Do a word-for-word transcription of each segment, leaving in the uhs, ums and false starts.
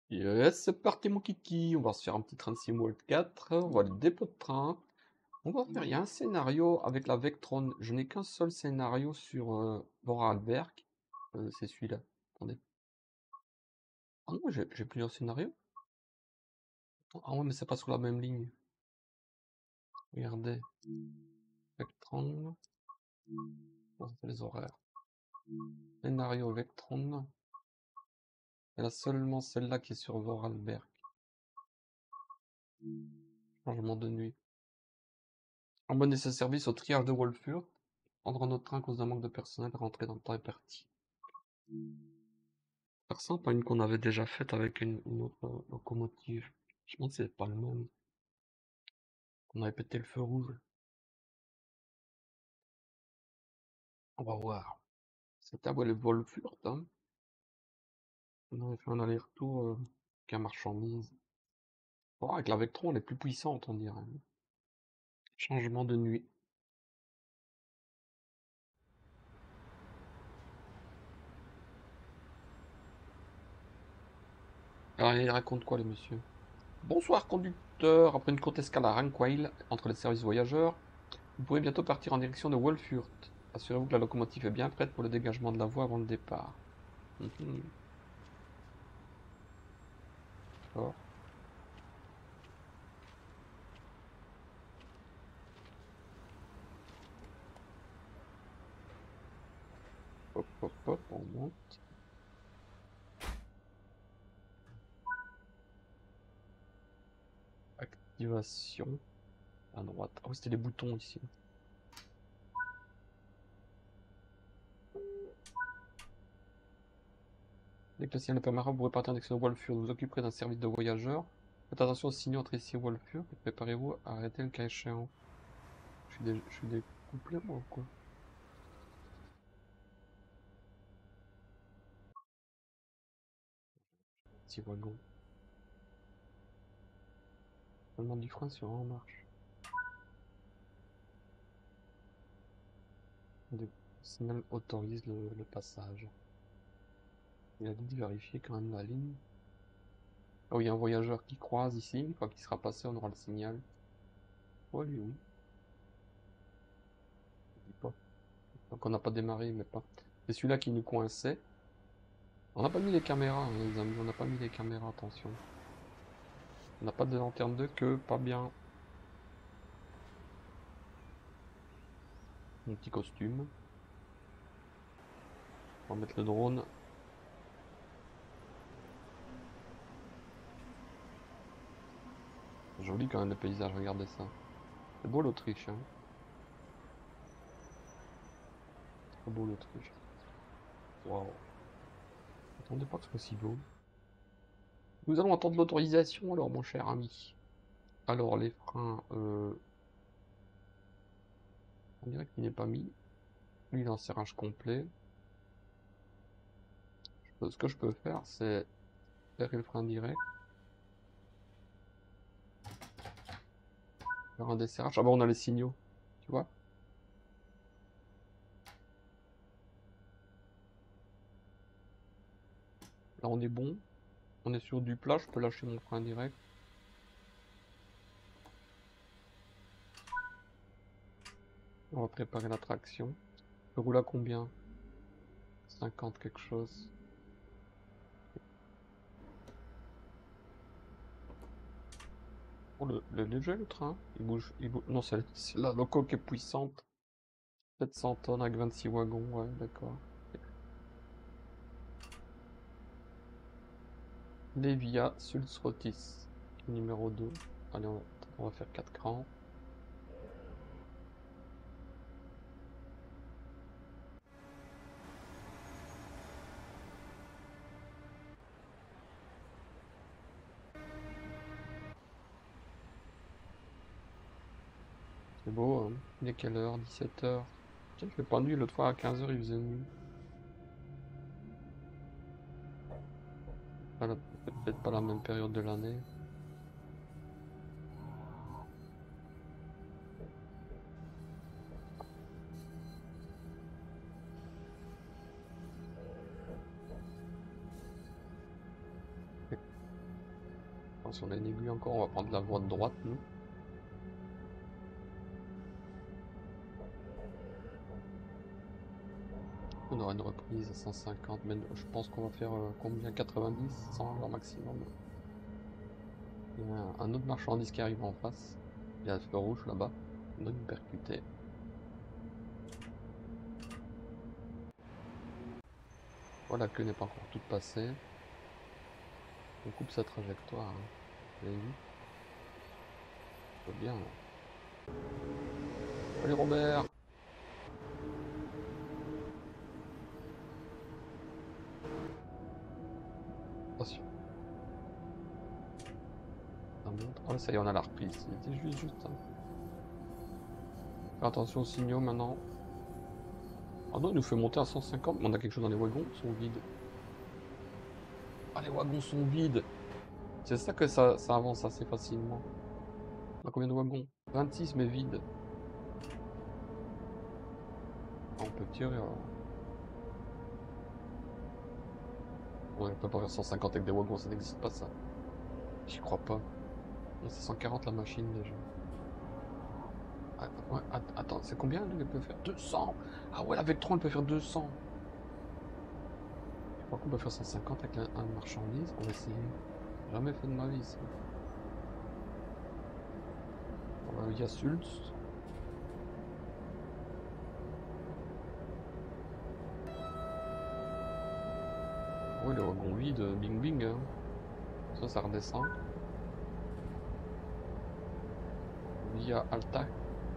Yes, c'est parti mon kiki, on va se faire un petit trente-six World quatre, on va aller dépôt de train. On va faire, il y a un scénario avec la Vectron, je n'ai qu'un seul scénario sur euh, Vorarlberg, euh, c'est celui-là, attendez. Ah non, j'ai j'ai plusieurs scénarios. Ah ouais, mais c'est pas sur la même ligne. Regardez, Vectron, ça c'est les horaires. Scénario Vectron, il y a seulement celle-là qui est sur Vorarlberg. Changement de nuit. Abonner ce service au triage de Wolfurt. Prendre notre train à cause d'un manque de personnel, rentrer dans le temps imparti. Ça ressemble à une qu'on avait déjà faite avec une, une autre euh, locomotive. Je pense que c'est pas le même. On avait pété le feu rouge. On va voir. C'était à le Wolfurt, hein. On avait fait un aller-retour euh, qu'un marchandise. Bon, avec la Vectron, elle est plus puissante, on dirait. Changement de nuit. Alors, il raconte quoi, le monsieur? Bonsoir, conducteur. Après une courte escale à Ranquail, entre les services voyageurs, vous pourrez bientôt partir en direction de Wolfurt. Assurez-vous que la locomotive est bien prête pour le dégagement de la voie avant le départ. Mhm. D'accord. Hop, hop, hop, on monte. Activation. À droite. Ah oui, c'était les boutons ici. Dès que le signal est permanent, vous pourrez partir en direction de Wolfurt. Vous vous occuperez d'un service de voyageurs. Faites attention aux signaux entre ici et Wolfurt et préparez-vous à arrêter le cas échéant. Je suis, des... je suis découplé, moi, ou quoi? Petit wagon. Seulement du frein sur en marche. Le signal autorise le, le passage. Il a dit de vérifier quand même la ligne. Oh, il y a un voyageur qui croise ici. Une fois qu'il sera passé, on aura le signal. Oh, lui, oui. Il dit pas. Donc on n'a pas démarré, mais pas. C'est celui-là qui nous coinçait. On n'a pas mis les caméras, hein, les amis. On n'a pas mis les caméras, attention. On n'a pas de lanterne de queue, pas bien. Mon petit costume. On va mettre le drone. Joli quand même le paysage, regardez ça. C'est beau l'Autriche, hein. Très beau l'Autriche. Waouh. Attendez pas que ce soit si beau. Nous allons attendre l'autorisation alors, mon cher ami. Alors, les freins, euh... on dirait qu'il n'est pas mis. Lui, il est en serrage complet. Ce que je peux faire, c'est faire le frein direct. Faire un desserrage. Ah bah, on a les signaux, tu vois. Là, on est bon. On est sur du plat, je peux lâcher mon frein direct. On va préparer la traction. Je roule à combien? cinquante quelque chose. Oh, le, le léger le train, il bouge, il bouge. Non, c'est la loco qui est puissante. sept cents tonnes avec vingt-six wagons, ouais, d'accord. Levia Sulzrotis, numéro deux. Allez, on, on va faire quatre crans. C'est beau, hein. Il est quelle heure? dix-sept heures. Tiens, il fait pas nuit, l'autre fois à quinze heures il faisait nuit. Peut-être pas la même période de l'année. Enfin, si on a une aiguille encore, on va prendre la voie de droite, nous. On aura une reprise à cent cinquante, mais je pense qu'on va faire euh, combien? quatre-vingt-dix, cent leur maximum. Il y a un, un autre marchandise qui arrive en face. Il y a le feu rouge là-bas. On doit nous percuter. Voilà, la queue n'est pas encore toute passée. On coupe sa trajectoire. Hein. Vous avez vu? C'est bien. Hein. Allez Robert! Attention. Oh, ça y est, on a la reprise. C'était juste, juste. Hein. Faire attention aux signaux maintenant. Ah non, il nous fait monter à cent cinquante, mais on a quelque chose dans les wagons, ils sont vides. Ah, les wagons sont vides. C'est ça que ça, ça avance assez facilement. On a combien de wagons? vingt-six, mais vides. Ah, on peut tirer alors. On peut pas faire cent cinquante avec des wagons, ça n'existe pas ça. J'y crois pas. C'est cent quarante la machine déjà. Ah, ouais, attends, c'est combien lui elle peut faire? deux cents. Ah ouais, la Vectron elle peut faire deux cents. Je crois qu'on peut faire cent cinquante avec un, un marchandise. On va essayer. Jamais fait de ma vie ça. On va via Sulz. Oui, le wagon vide, bing bing. Hein. Ça, ça redescend. Via Alta.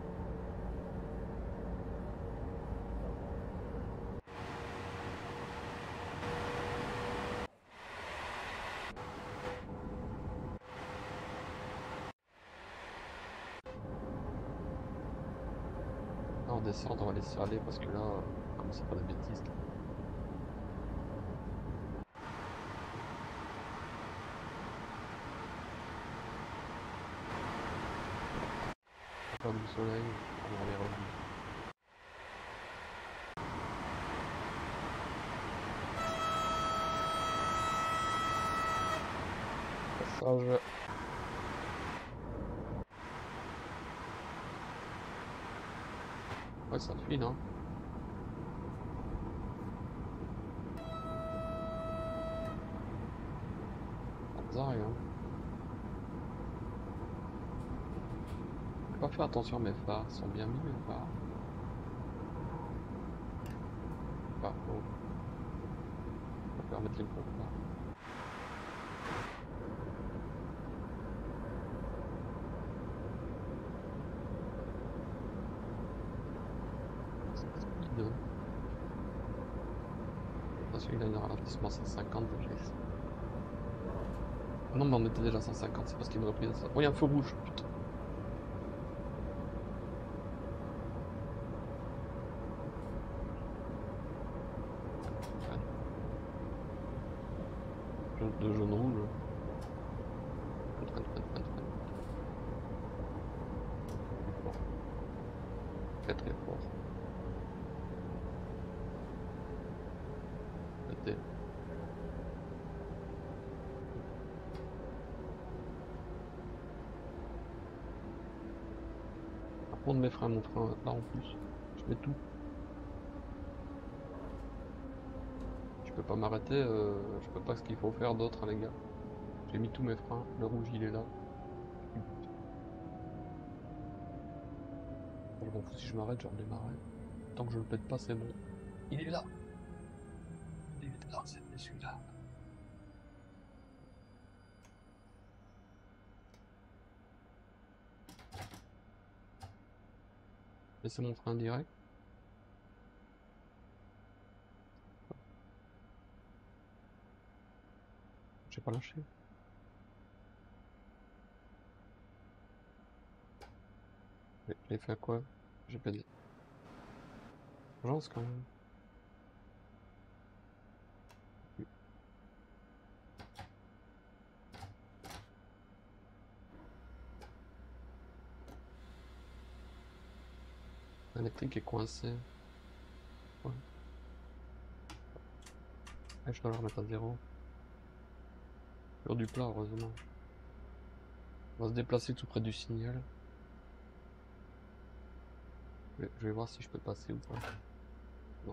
Là, on descend, on va laisser aller parce que là, comme c'est pas de bêtises. Là. Faire du soleil, on va les revenir. Passage. Ouais, ça fuit, non? Ça rien. Je vais pas faire attention à mes phares, ils sont bien mis mes phares. Pas faux. On va permettre les gros phares. Attention, il a un ralentissement à cent cinquante déjà ici. Non, mais on était déjà à cent cinquante, c'est parce qu'il me repris à ça. Oh, il y a un feu rouge, putain. De jaune rouge. Très très fort. Pété. Par contre mes freins, mon frein là en plus. Je mets tout. Je peux pas m'arrêter, euh, je peux pas ce qu'il faut faire d'autre, hein, les gars. J'ai mis tous mes freins, le rouge il est là. Je m'en fous si je m'arrête, je redémarre. Tant que je le pète pas, c'est bon. Il est là. Il est là, c'est celui-là. Et c'est mon frein direct. J'ai pas lâché. J'ai fait quoi? J'ai pas dit. Urgence quand même. L'électrique est coincé. Ouais. Ouais, je dois le remettre à zéro. Sur du plat, heureusement. On va se déplacer tout près du signal. Je vais, je vais voir si je peux passer ou pas. Non.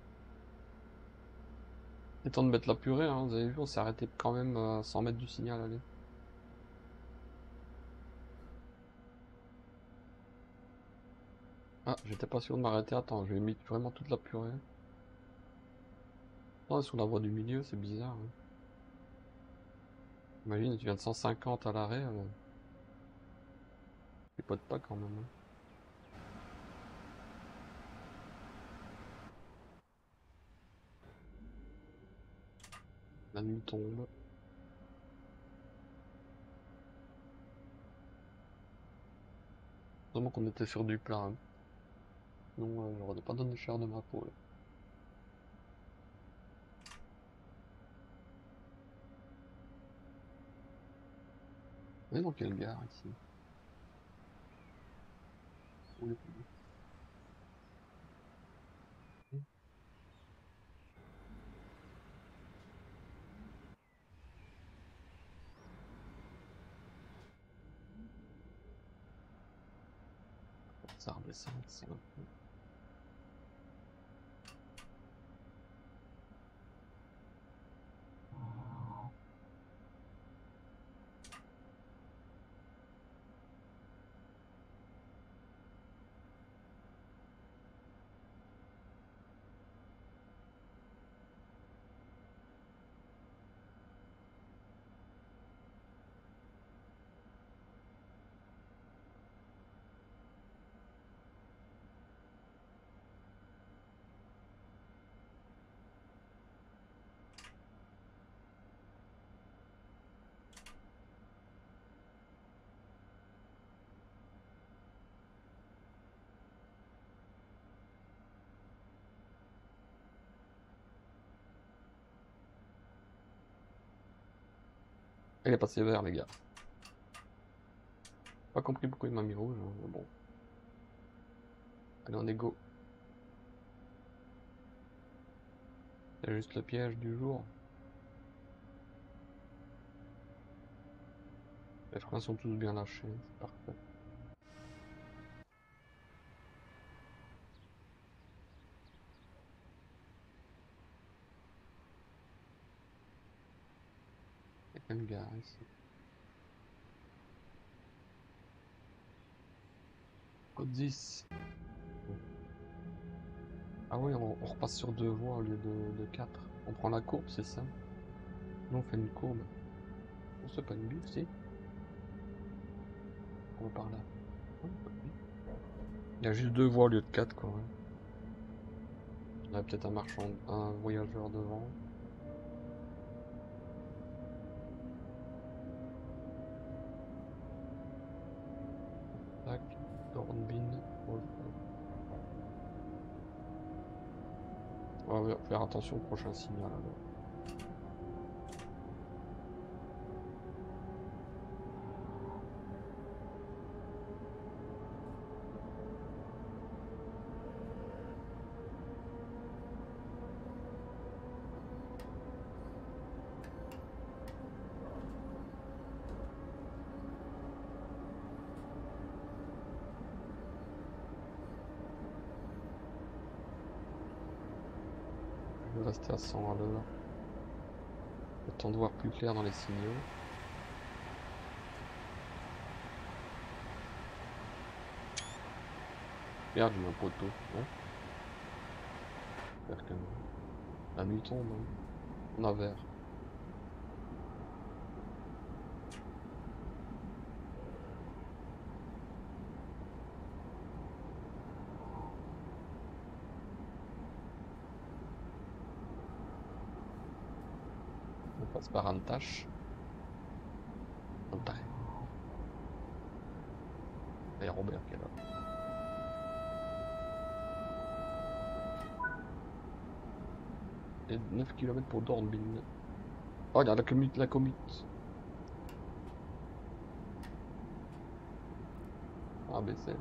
C'est temps de mettre la purée, hein. Vous avez vu, on s'est arrêté quand même à cent mètres du signal, allez. Ah, j'étais pas sûr de m'arrêter. Attends, je vais mettre vraiment toute la purée. Non, sur la voie du milieu, c'est bizarre. Hein. Imagine, tu viens de cent cinquante à l'arrêt. Euh... Tu potes pas quand même. Hein. La nuit tombe. Heureusement qu'on était sur du plat. Hein. Sinon, euh, j'aurais pas donné cher de ma peau. Là. On est dans quelle gare ici? Où est ça redescend, ça. Elle est passée vert, les gars. Pas compris pourquoi il m'a mis rouge, hein, mais bon. Allez, on est go. C'est juste le piège du jour. Les freins sont tous bien lâchés, c'est parfait. Il y a une gare ici. Code dix. Ah oui, on, on repasse sur deux voies au lieu de, de quatre. On prend la courbe, c'est ça. Nous on fait une courbe. On se pas une bif, si. On va par là. Il y a juste deux voies au lieu de quatre, quoi. Ouais. Il y a peut-être un marchand, un voyageur devant. Tac, Dornbin. On va faire attention au prochain signal alors. Je vais rester à cent à l'heure. Le temps de voir plus clair dans les signaux. Merde, j'ai un poteau. Ouais. J'espère que la nuit tombe. Hein. On a vert. On passe par Antache. Antache. Il y a Robert qui est là. Et neuf kilomètres pour Dornbin. Oh, regarde la commute, la commute. A B C.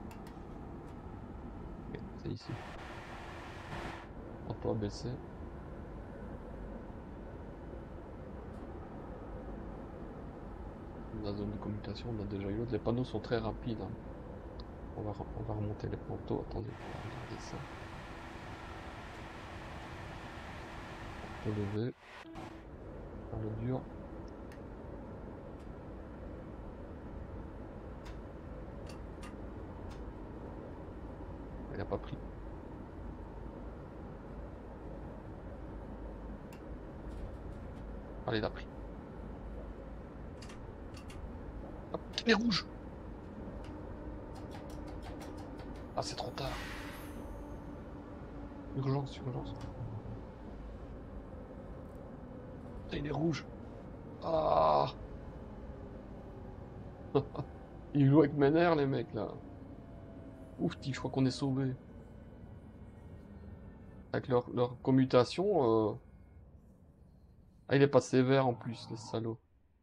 Okay, c'est ici. Auto A B C. la zone de commutation, on a déjà eu l'autre. Les panneaux sont très rapides. Hein. On, va, on va remonter les panneaux. Attendez, on va regarder ça. Relever. Dans le dur. Il n'a pas pris. Allez, il a pris. Hop, il est rouge. Ah, c'est trop tard. Urgence, urgence. Il est rouge. Ah. Ils jouent avec mes nerfs, les mecs, là. Ouf, je crois qu'on est sauvés. Avec leur, leur commutation... Euh... Ah, il est pas sévère, en plus, les salauds.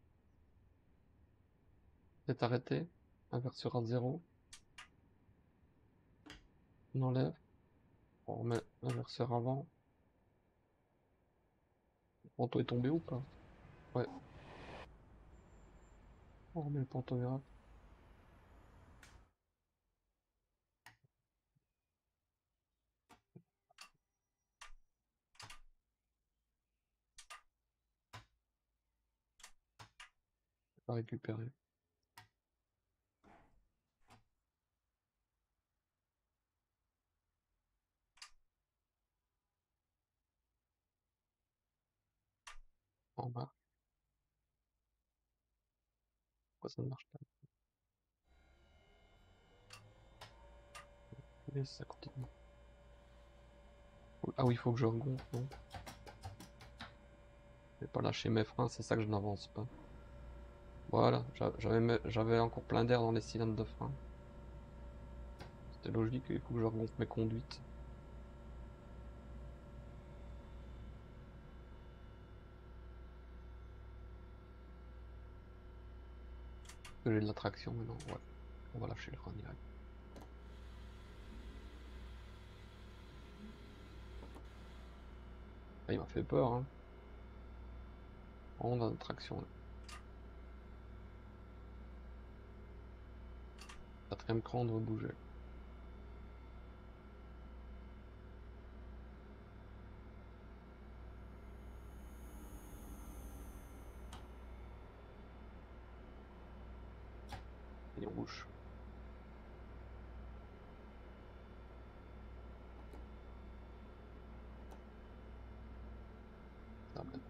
C'est arrêté. Inverseur à zéro. On enlève. On remet l'inverseur avant. Le panneau est tombé ou pas? Ouais. On remet le pantographe. On va récupérer. En bas. Pourquoi ça ne marche pas? Et ça continue. Ah oui, il faut que je regonfle, non? Je vais pas lâcher mes freins, c'est ça que je n'avance pas. Voilà, j'avais j'avais encore plein d'air dans les cylindres de frein. C'était logique, il faut que je regonfle mes conduites. J'ai de la traction maintenant, ouais. On va lâcher le frein direct. Ah, il m'a fait peur, hein. On a de traction là. Quatrième cran, on doit bouger. Et on bouge. Ah, ben.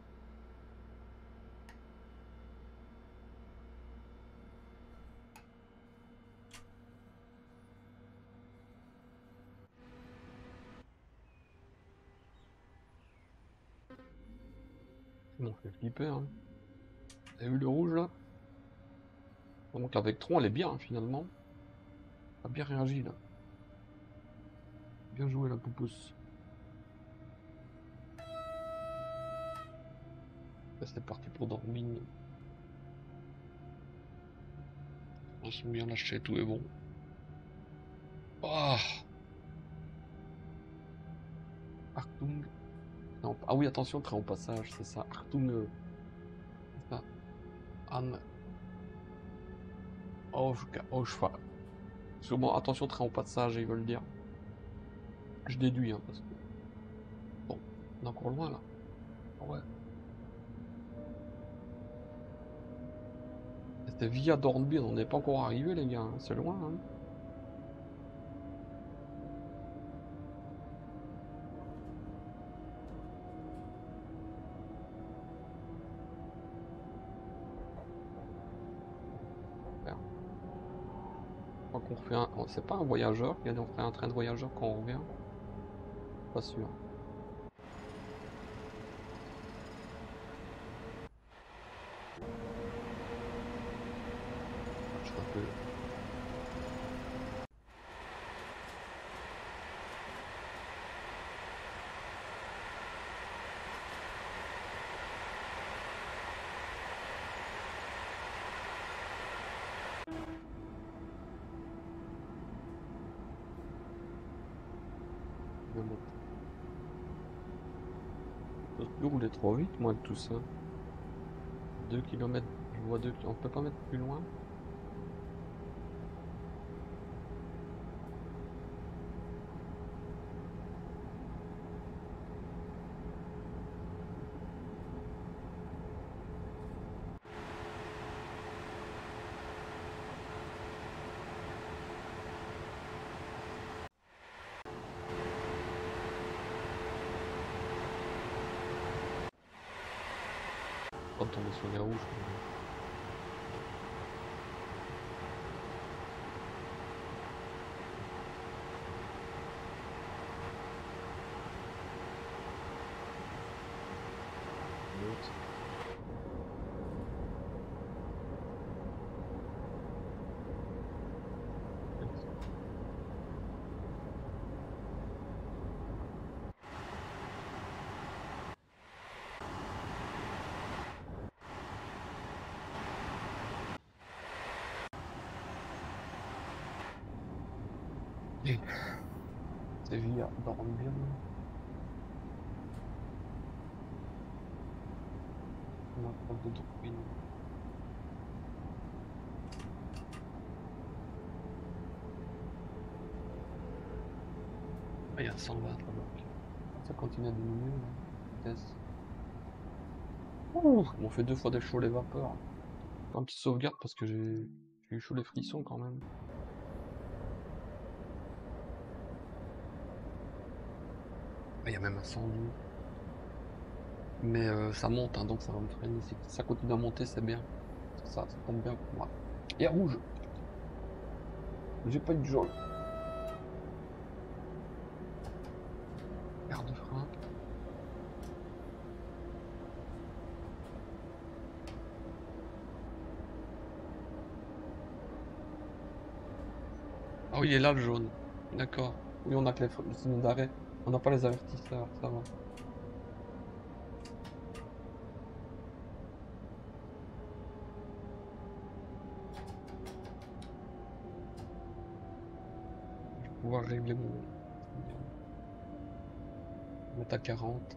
Ils m'ont fait flipper, hein. T'as vu le rouge là? Donc la Vectron elle est bien hein, finalement. Elle a bien réagi là. Bien joué la poupousse. C'est parti pour Dormine. On se bien lâché, tout est bon. Oh Achtung. Non, ah oui, attention, train au passage, c'est ça. Achtung. Euh, c'est ça. Anne. Oh, je, oh, je fais. Sûrement, attention, train au passage, ils veulent dire. Je déduis, hein, parce que. Bon, on est encore loin là. Ouais. C'était via Dornbirn, on n'est pas encore arrivé, les gars. Hein. C'est loin, hein. Qu'on refait un. C'est pas un voyageur qui a dit on ferait un train de voyageur quand on revient. Pas sûr. Je suis un peu. Je peux rouler trop vite moi avec tout ça. deux kilomètres, vois deux, on peut pas mettre plus loin? Pas de tomber sur les rouges. Quand même. L'autre. Séville dorme bien. On a pas de druide. Ah, il y a cent vingt là-bas. Ça continue à diminuer la vitesse. Ouh, on fait deux fois des chauds les vapeurs. Un petit sauvegarde parce que j'ai eu chaud les frissons quand même. Ah, il y a même un incendie. Mais euh, ça monte, hein, donc ça va me freiner. Si ça continue à monter, c'est bien. Ça, ça tombe bien pour moi. Et rouge. J'ai pas eu de jaune. Garde de frein. Ah oui, il est là le jaune. D'accord. Oui, on a que les le signe d'arrêt. On n'a pas les avertisseurs, ça va. Je vais pouvoir régler mon... mettre à quarante.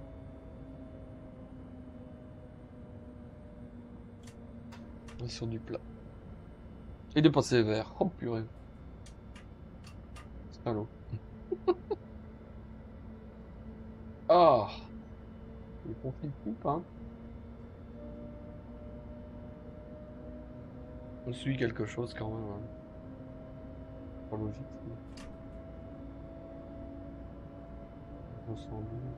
On est sur du plat. Il est passé vert. Oh purée. Salaud. Ah! Les conflits de coupe, hein. On suit quelque chose quand même. Hein. Pas logique. On sent bien.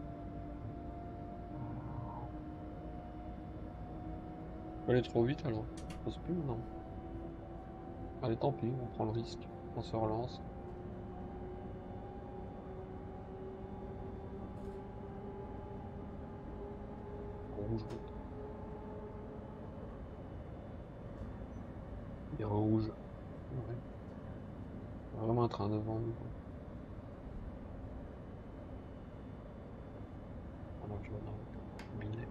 Je peux aller trop vite alors. Je pose plus, non. Allez, tant pis, on prend le risque. On se relance. Rouge. Il est rouge. Ouais. Vraiment un train devant nous. Alors je vais dans le billet.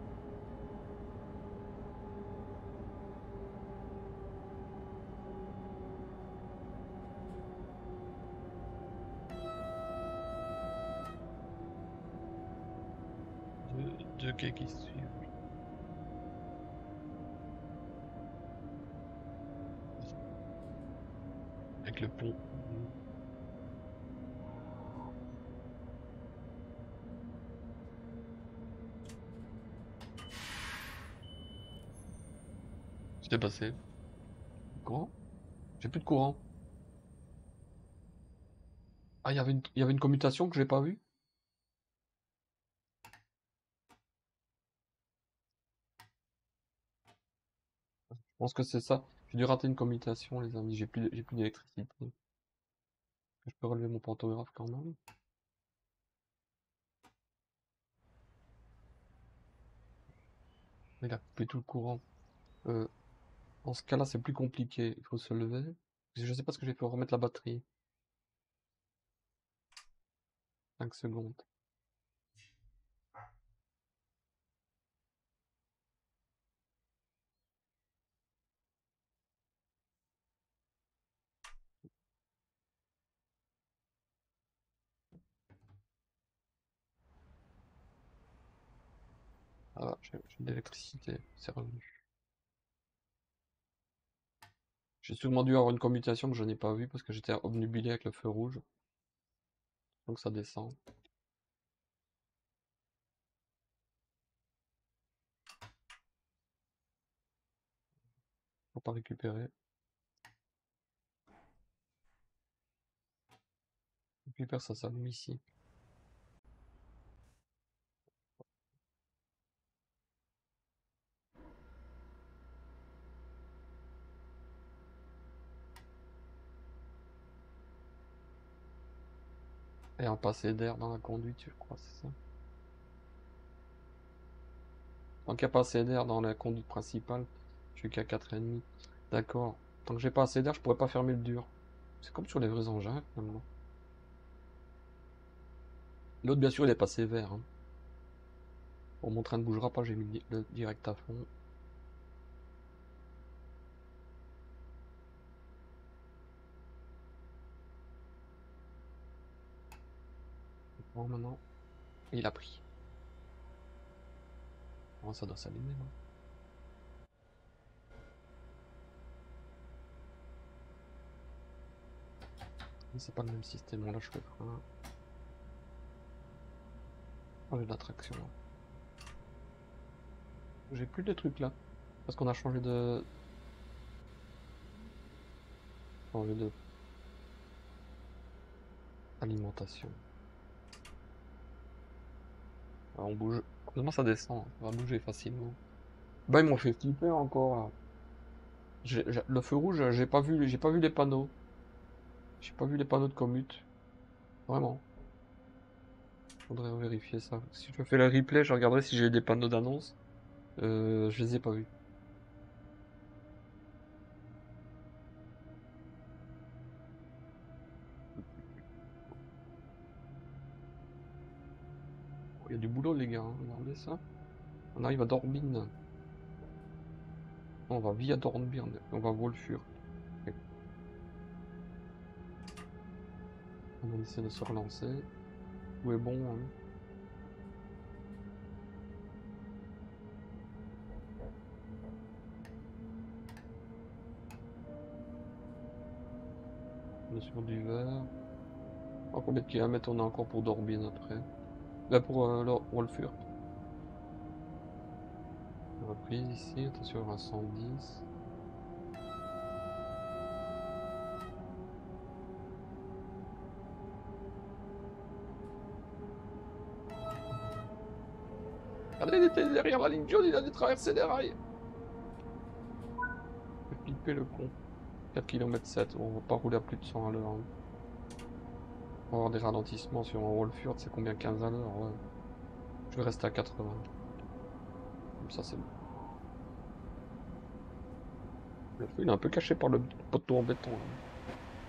Deux, deux quais qui suivent. Avec le pont. Je t'ai passé. Courant? J'ai plus de courant. Ah, il y avait une, il y avait une commutation que j'ai pas vue? Je pense que c'est ça. J'ai dû rater une commutation, les amis. J'ai plus, j'ai plus d'électricité. Je peux relever mon pantographe quand même. Il a coupé tout le courant. Euh, dans ce cas-là, c'est plus compliqué. Il faut se lever. Je sais pas ce que j'ai fait remettre la batterie. cinq secondes. Ah, j'ai j'ai de l'électricité. C'est revenu. J'ai sûrement dû avoir une commutation que je n'ai pas vue parce que j'étais obnubilé avec le feu rouge. Donc ça descend. Faut pas récupérer. Récupère, ça s'allume ici. Et un passé d'air dans la conduite, je crois, c'est ça. Tant qu'il n'y a pas assez d'air dans la conduite principale, je suis qu'à quatre virgule cinq. D'accord. Tant que j'ai pas assez d'air, je pourrais pas fermer le dur. C'est comme sur les vrais engins, finalement. L'autre, bien sûr, il est passé vert. Hein. Bon, mon train ne bougera pas, j'ai mis le direct à fond. Bon, maintenant, il a pris. Bon, ça doit s'allumer, là. C'est pas le même système, on lâche le frein. Oh, j'ai de la traction, là. J'ai plus de trucs, là. Parce qu'on a changé de... Changé de... alimentation. Alors, on bouge. Comment ça descend? On va bouger facilement. Bah, ils m'ont fait flipper encore, là. J'ai- j'ai- Le feu rouge, j'ai pas vu, j'ai pas vu les panneaux. J'ai pas vu les panneaux de commute. Vraiment. Faudrait vérifier ça. Si je fais le replay, je regarderai si j'ai des panneaux d'annonce. Euh, je les ai pas vus. Il y a du boulot, les gars. Hein. Regardez ça. On arrive à Dornbirn. On va via Dornbirn. On va Wolfurt. Ok. On essaie de se relancer. Tout est bon. Hein. On est sur du vert. Oh, combien de kilomètres on a encore pour Dornbirn après? Là pour euh, le- Wolfurt. Reprise ici. Attention à cent dix. Regardez, il était derrière la ligne jaune, il a dû traverser les rails. Je vais flipper le con. quatre kilomètres sept, on va pas rouler à plus de cent à l'heure. Hein. On va avoir des ralentissements sur un Wolfurt, c'est combien? quinze à l'heure, ouais. Je vais rester à quatre-vingts. Comme ça, c'est bon. Le feu, il est un peu caché par le poteau en béton. Hein.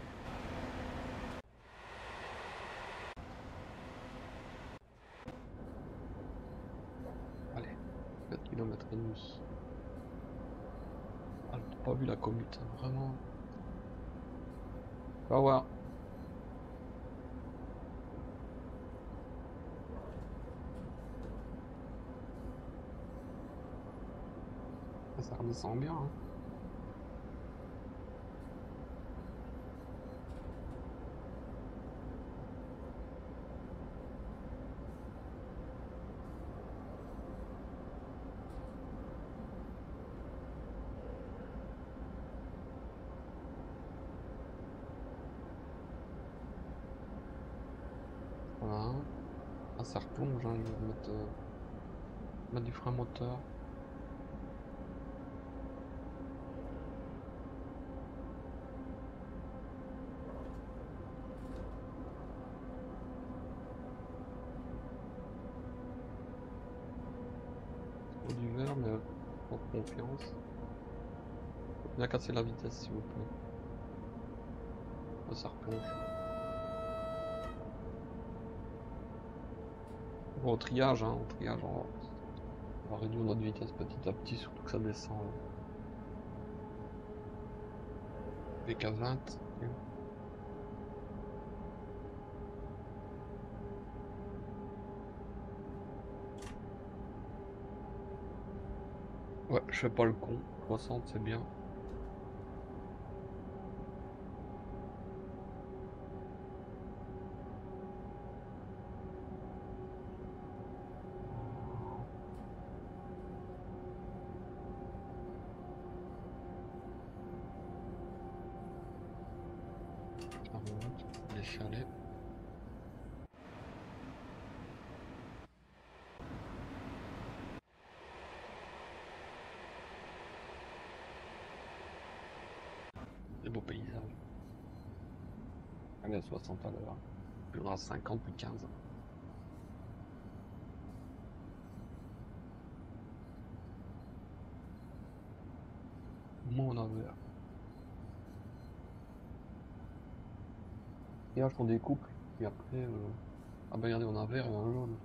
Allez, quatre kilomètres et demi. Ah, j'ai pas vu la commute, hein, vraiment. Va voir. Ça redescend bien. Hein. Voilà. Ah, ça replonge, hein, ils vont mettre, euh, mettre du frein moteur. Faut du vert, mais euh, pour confiance. Bien casser la vitesse, s'il vous plaît. Ah, ça replonge. Bon, au triage, hein, au triage, on va, on va réduire notre vitesse petit à petit, surtout que ça descend. V K vingt. Ouais, je fais pas le con. soixante, c'est bien. Ça remonte, les chalets. Des beaux paysages. Allez à soixante à l'heure. Plus à cinquante, plus quinze. Moi on a vert. Et là je qu'on découpe. Et après. Euh... Ah bah regardez, on a un vert et un jaune.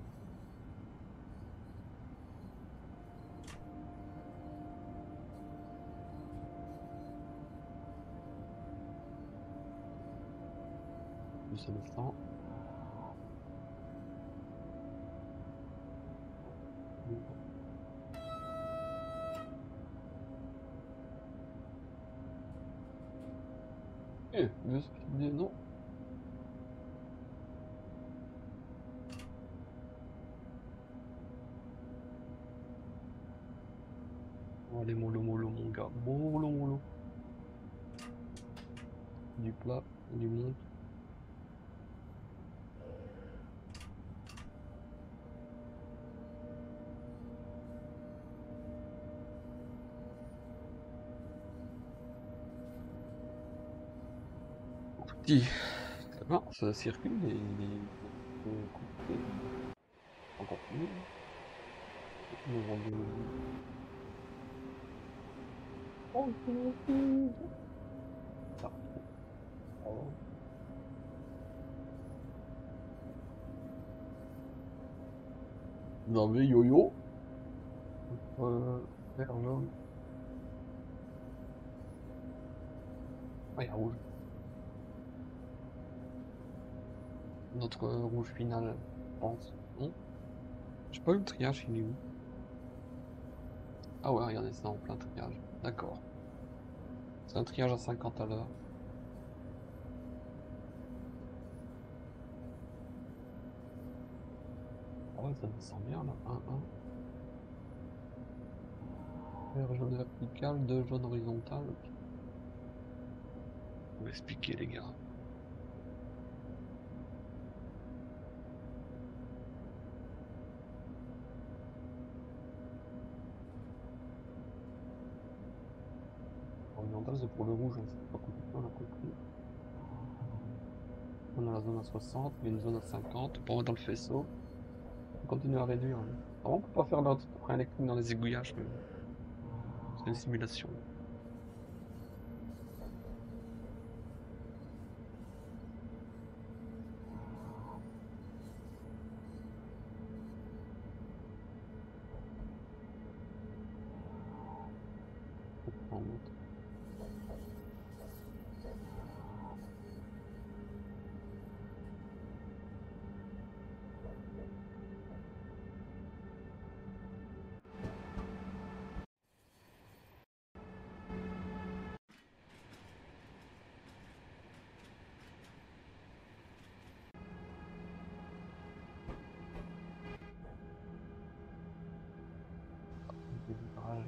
Plus ça descend. Eh, deux speed, non. Oh, allez, mollo, mollo, mon gars. Mollo, mollo. Du plat, du monte. Petit. Ça va, ça circule et il est coupé. Encore plus. Nous rendons. Oh, ça. Oh. Non mais yo-yo. Euh, vert, jaune. Ah, il y a rouge. Notre euh, rouge final, je pense. Non? Je sais pas, le triage, il est où? Ah ouais, regardez, c'est en plein triage. D'accord. C'est un triage à cinquante à l'heure. Ah ouais, ça descend bien là. un un. Vert, jaune vertical, deux jaune horizontal. Vous m'expliquer les gars. Horizontal c'est pour le rouge, hein, c'est pas compliqué, on a compris. On a la zone à soixante, mais une zone à cinquante, pour dans le faisceau. On continue à réduire. Hein. Alors, on peut pas faire notre train électrique dans les aiguillages, mais c'est une simulation. En monte. Délivrage.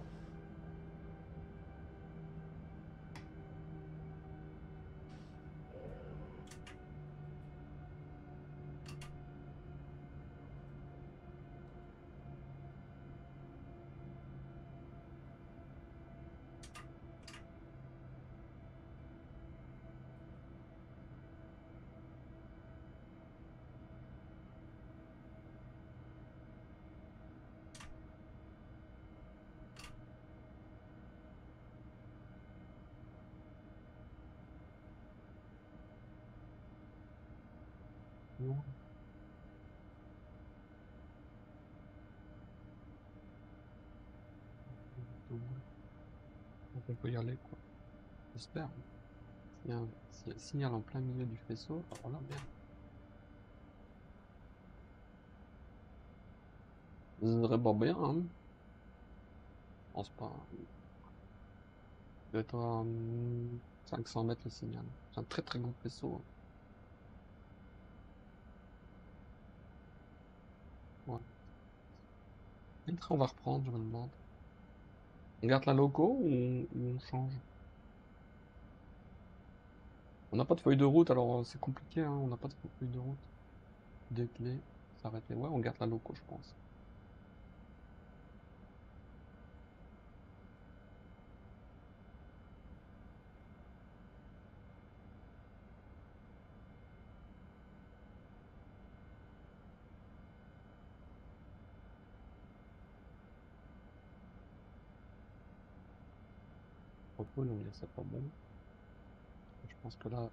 Non. On peut y aller, quoi. J'espère. S'il y a un, s'il y a un signal en plein milieu du faisceau, alors là, merde. Ça serait pas bien, hein. Je pense pas. Il doit être à hum, cinq cents mètres le signal. C'est un très très gros faisceau. Hein. Ouais. Quel train on va reprendre, je me demande. On garde la loco ou, ou on change? On n'a pas de feuille de route, alors c'est compliqué, hein. On n'a pas de feuille de route. Des clés, s'arrêter. Ouais, on garde la loco, je pense. Repos, on dit c'est pas bon. Je pense que là.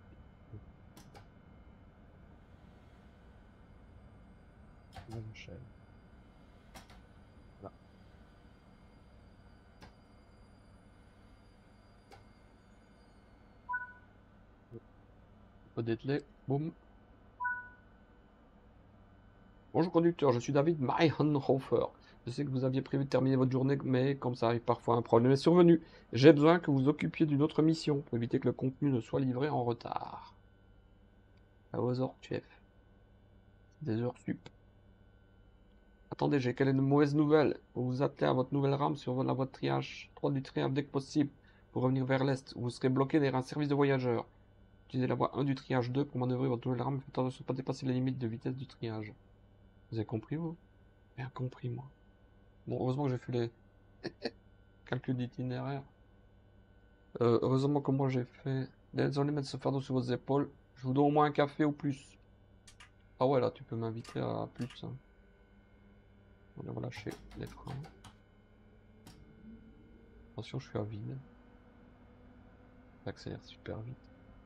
Là, j'enchaîne. Là. Pas d'être boum. Bonjour conducteur, je suis David Meyerhofer. Je sais que vous aviez prévu de terminer votre journée, mais comme ça arrive parfois, un problème est survenu. J'ai besoin que vous vous occupiez d'une autre mission pour éviter que le contenu ne soit livré en retard. À vos ordres, chef. Des heures sup. Attendez, j'ai quelle est une mauvaise nouvelle. Vous vous attelez à votre nouvelle rame sur la voie de triage trois du triage dès que possible pour revenir vers l'est. Vous serez bloqué derrière un service de voyageurs. Utilisez la voie un du triage deux pour manœuvrer votre nouvelle rame. Faites attention de ne pas dépasser les limites de vitesse du triage. Vous avez compris, vous? Bien compris, moi. Bon, heureusement que j'ai fait les calculs d'itinéraire. Euh, heureusement que moi j'ai fait. Désolé de mettre ce fardeau sur vos épaules. Je vous donne au moins un café ou plus. Ah ouais, là, tu peux m'inviter à plus. Hein. On va lâcher les freins. Attention, je suis à vide. J'accélère super vite.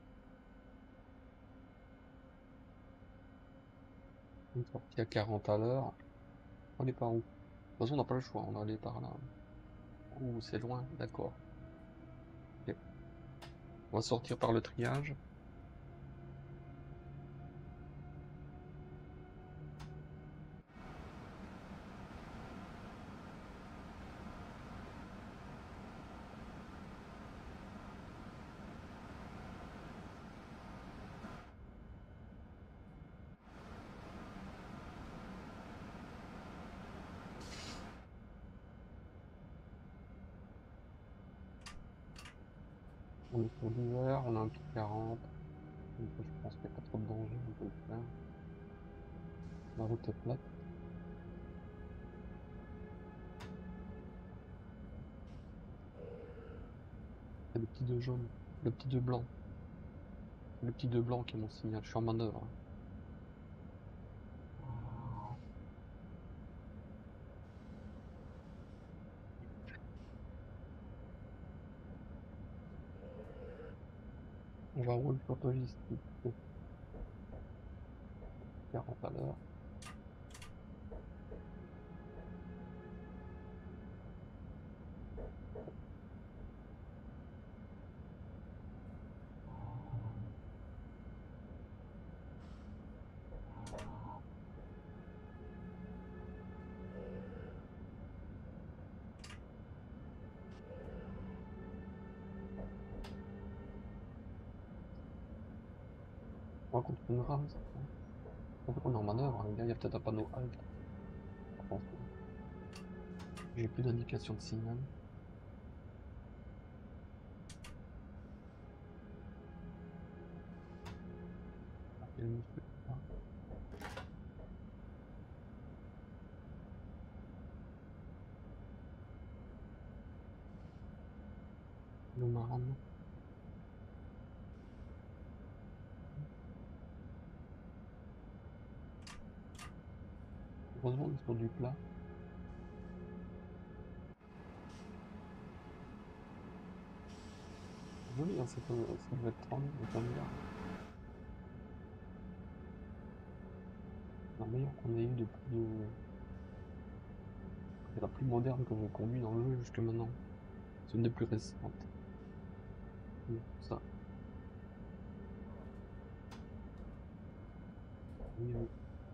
Une sortie à quarante à l'heure. On est par où? De toute façon, on n'a pas le choix. On va aller par là. Ouh, c'est loin. D'accord. Ok. On va sortir par le triage. On est sur l'hiver. On a un petit quarante. Donc, je pense qu'il n'y a pas trop de danger. On peut le faire. La route est plate. C'est le petit deux jaune. Le petit deux blanc. Le petit deux blanc qui est mon signal. Je suis en manœuvre. On va rouler sur logistique. quarante à l'heure. On va continuer une rame, c'est ça. On fait qu'on est en manœuvre, hein. Il y a peut-être un panneau halte. Attention. J'ai plus d'indication de signal. Ah, il y a le monsieur là. Le marin. Heureusement, on est sur du plat. Joli, hein, cette, cette Vectron, le Thunder. La meilleure qu'on ait eu depuis. Euh... C'est la plus moderne que j'ai conduit dans le jeu jusque maintenant. C'est une des plus récentes. Et ça. Oui, oui.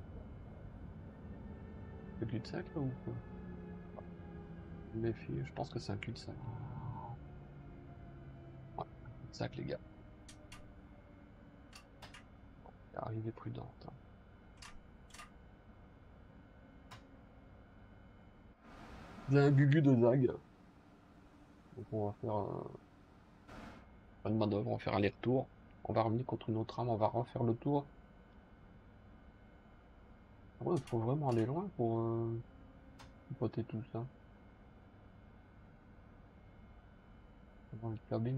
C'est cul-de-sac là ou quoi? Méfie, je pense que c'est un cul-de-sac. Ouais, un cul-de-sac les gars. Arrivée prudente. Hein. J'ai un gugu de Zag. Donc on va faire euh, une manœuvre, on va faire aller-retour. On va revenir contre une autre arme, on va refaire le tour. Ouais, il faut vraiment aller loin pour euh, poter tout ça. Dans les cabines.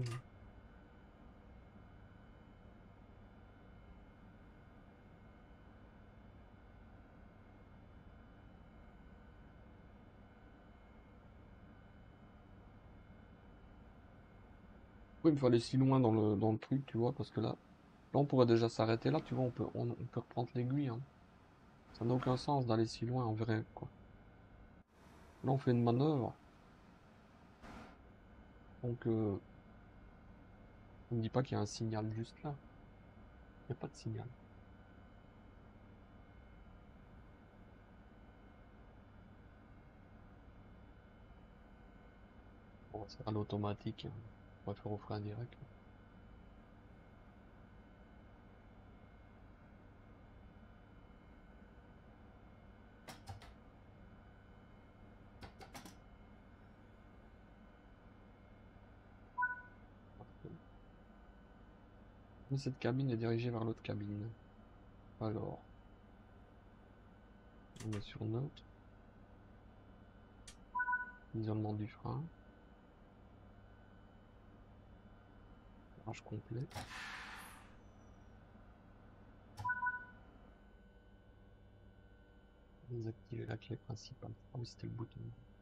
Oui, il faut aller si loin dans le, dans le truc, tu vois, parce que là, là on pourrait déjà s'arrêter là, tu vois, on peut, on, on peut reprendre l'aiguille. Hein. Ça n'a aucun sens d'aller si loin en vrai, quoi. Là, on fait une manœuvre. Donc, euh, on ne dit pas qu'il y a un signal juste là. Il n'y a pas de signal. On va se faire à l'automatique. Hein. On va faire au frein direct. Mais cette cabine est dirigée vers l'autre cabine. Alors, on est sur neutre. Isolement du frein. Rage complet. Désactiver la clé principale. Ah oui, c'était le bouton.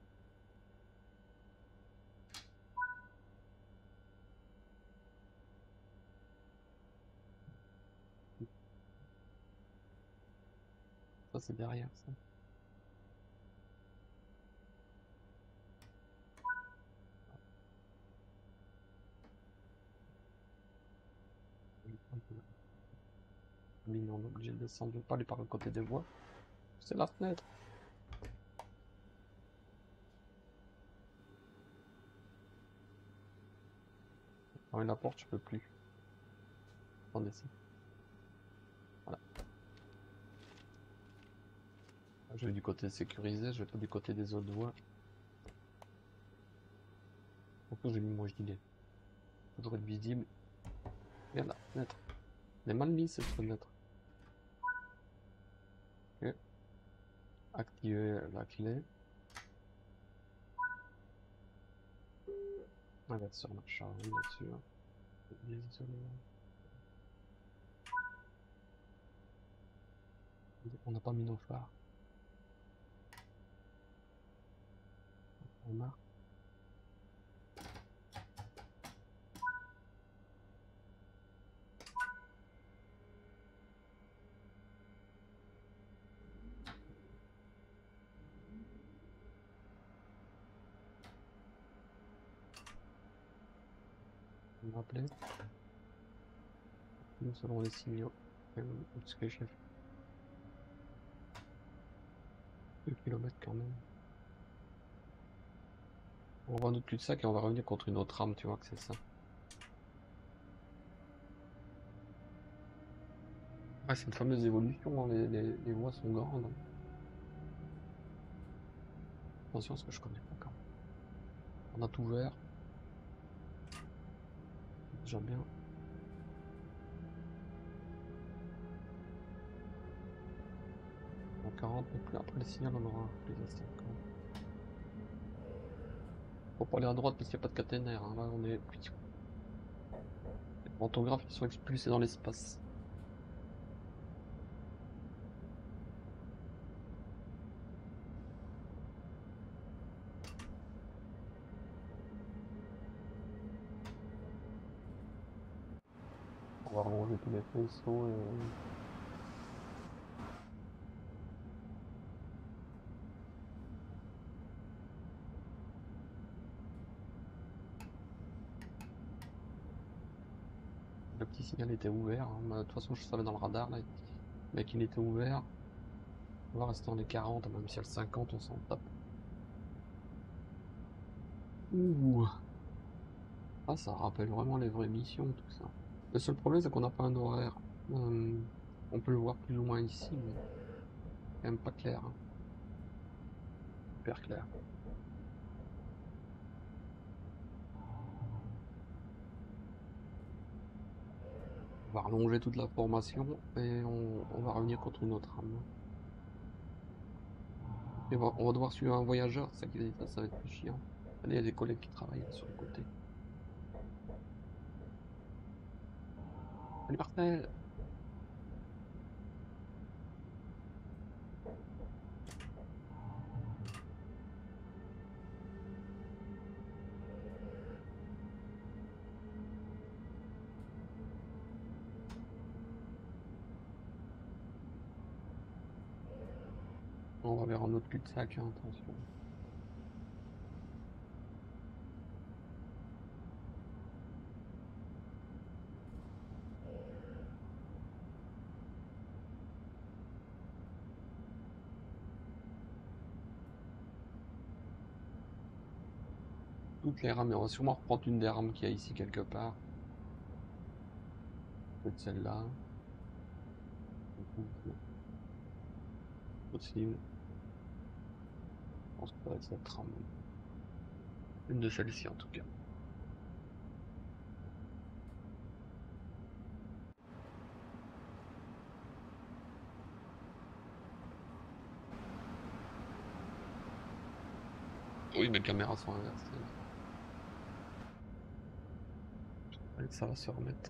Ça, c'est derrière ça. Oui, on est obligé de descendre, je vais pas aller par le côté des voies. C'est la fenêtre. Ah oui, la porte, je peux plus. Attendez, si. Voilà. Je vais du côté sécurisé, je vais pas du côté des autres voies. Pourquoi j'ai mis mon gilet? Toujours être visible. Regarde la fenêtre. Elle est mal mise cette fenêtre. Ok. Activer la clé. On va être sur marche arrière, bien sûr. Bien isolé. On n'a pas mis nos phares. On a. On va appeler. Nous selon les signaux. Ce que j'ai fait. deux kilomètres quand même. On va notre cul-de-sac et on va revenir contre une autre arme, tu vois que c'est ça. Ouais, c'est une fameuse évolution, hein, les, les, les voies sont grandes. Hein. Attention, ce que je connais pas quand même. On a tout vert. Déjà bien. En quarante, mais plus après le signal, on aura plus à cinquante. Faut pas aller à droite parce qu'il n'y a pas de caténaire. Hein. Là, on est. Les pantographes, ils sont expulsés dans l'espace. On va ranger tous les faisceaux et. Le petit signal était ouvert. Hein. De toute façon, je savais dans le radar, là. Mais qu'il était ouvert. On va rester dans les quarante, même si à le cinquante, on s'en tape. Ouh. Ah, ça rappelle vraiment les vraies missions, tout ça. Le seul problème, c'est qu'on n'a pas un horaire. Euh, on peut le voir plus ou moins ici, mais quand même pas clair. Hein. Super clair. va rallonger toute la formation et on, on va revenir contre une autre arme. Et on va, on va devoir suivre un voyageur, c'est ça qui ça, ça va être plus chiant. Il y a des collègues qui travaillent là, sur le côté. Salut Marcel! On va vers un autre cul-de-sac, hein, attention. Toutes les rames, et on va sûrement reprendre une des rames qu'il y a ici quelque part. Peut-être celle-là. Possible. Je pense que ça va être cette rame. Une de celles-ci en tout cas. Oui, mes caméras sont inversées. Allez, ça va se remettre.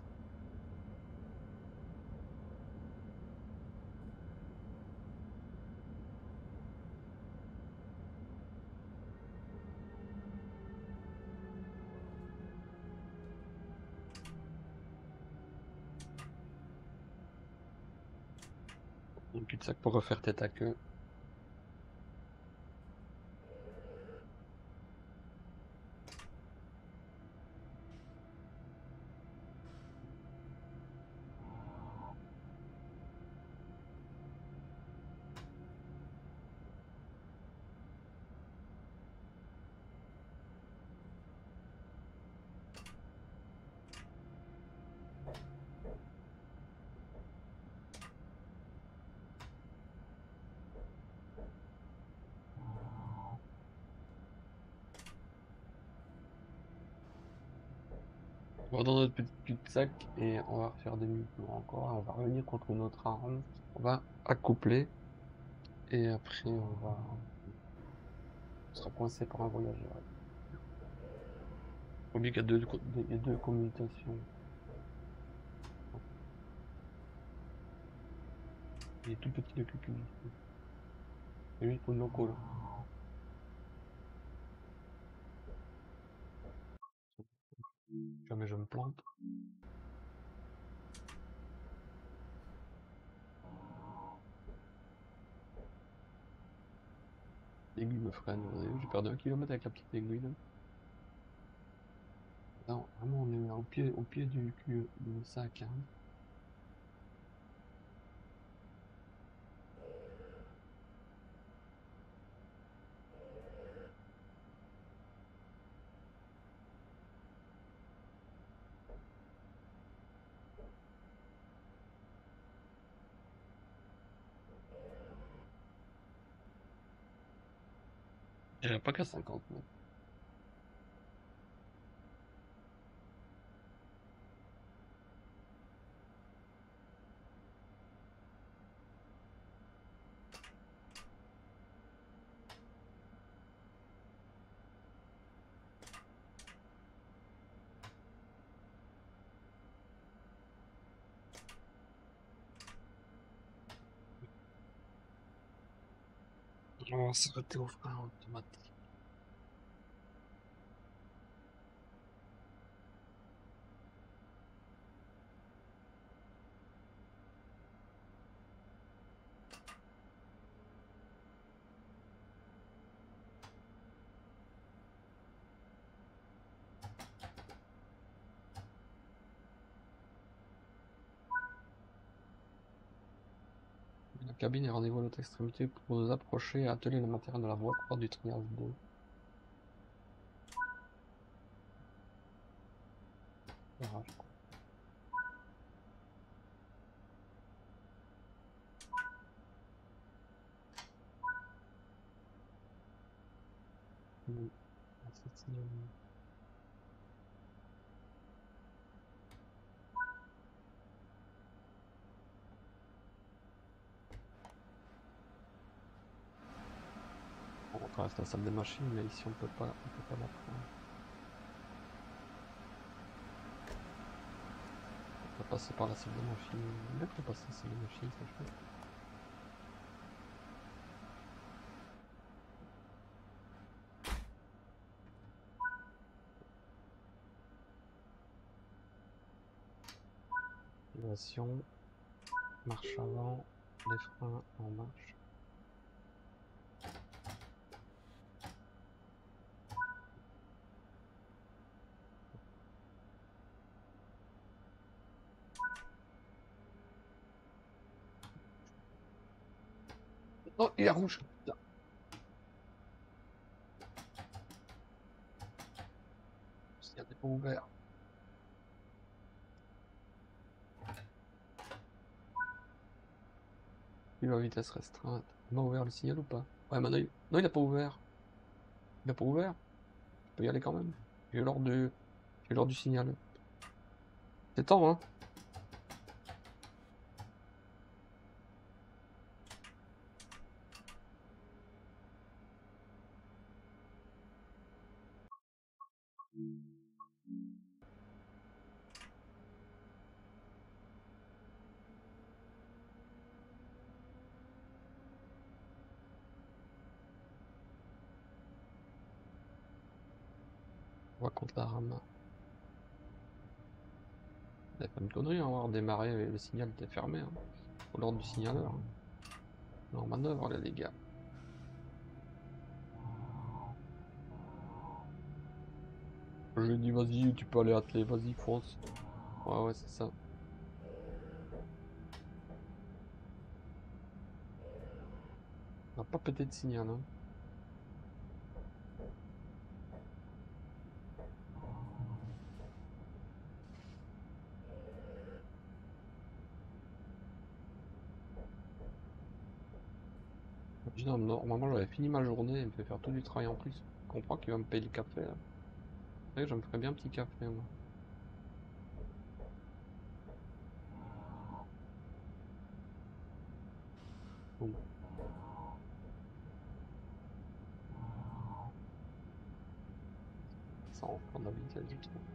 Un cul-de-sac pour refaire tête à queue. On va dans notre petit cul-de-sac et on va refaire demi-tour encore. Et on va revenir contre notre arme. On va accoupler. Et après, on va. On sera coincé par un voyageur. Faut oublier qu'il y a deux, il y a deux commutations. Il est tout petit le cul ici. Et lui, il faut une loco là. Jamais je me plante. L'aiguille me freine, vous avez vu, j'ai perdu un kilomètre avec la petite aiguille là. Non, vraiment, on est au pied, au pied du cul du sac. Hein. J'irai pas qu'à cinquante mètres. On va s'arrêter au frein automatique. La cabine est rendez-vous à l'autre extrémité pour nous approcher et atteler le matériel de la voie hors du triage deux. Garage, quoi. Mmh. Ah, c'est une- Ouais, c'est la salle des machines, mais ici on peut pas, on peut pas la prendre. On va passer par la salle des machines. Bien qu'on passe la salle des machines, c'est chouette. Activation, marche avant, les freins en marche. Oh, il est rouge, putain. Il y a des pots ouverts. Il va à vitesse restreinte. Il m'a ouvert le signal ou pas? Ouais, maintenant il... Non, il a pas ouvert. Il a pas ouvert. Je peux y aller quand même. J'ai l'ordre du... J'ai l'ordre du signal. C'est temps, hein. On va contre la rame. C'est pas une connerie, hein, avoir démarré et le signal était fermé. Hein. Faut l'ordre du signaleur. Hein. Non, en manœuvre, là, les gars. Je lui ai dit, vas-y, tu peux aller atteler, vas-y, fonce. Ouais, ouais, c'est ça. On n'a pas pété de signal, hein. Je dis, non, normalement, j'avais fini ma journée, il me fait faire tout du travail en plus. Je comprends qu'il va me payer le café, là. C'est vrai que je me ferais bien un petit café, moi. Bon. Ça en prend la vitesse du truc.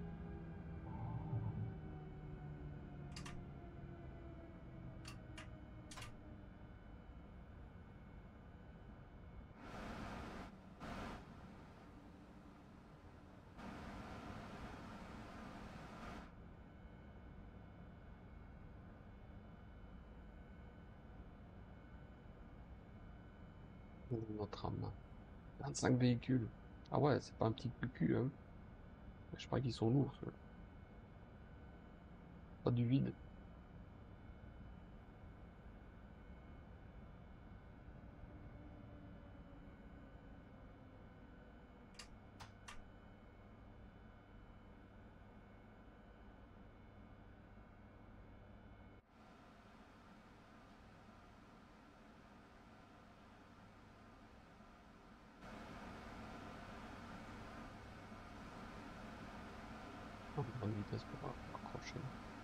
Notre âme. vingt-cinq véhicules. Ah ouais, c'est pas un petit cucu, hein. Je crois qu'ils sont lourds, ceux-là. Pas du vide. Oh, bonne vitesse pour accrocher.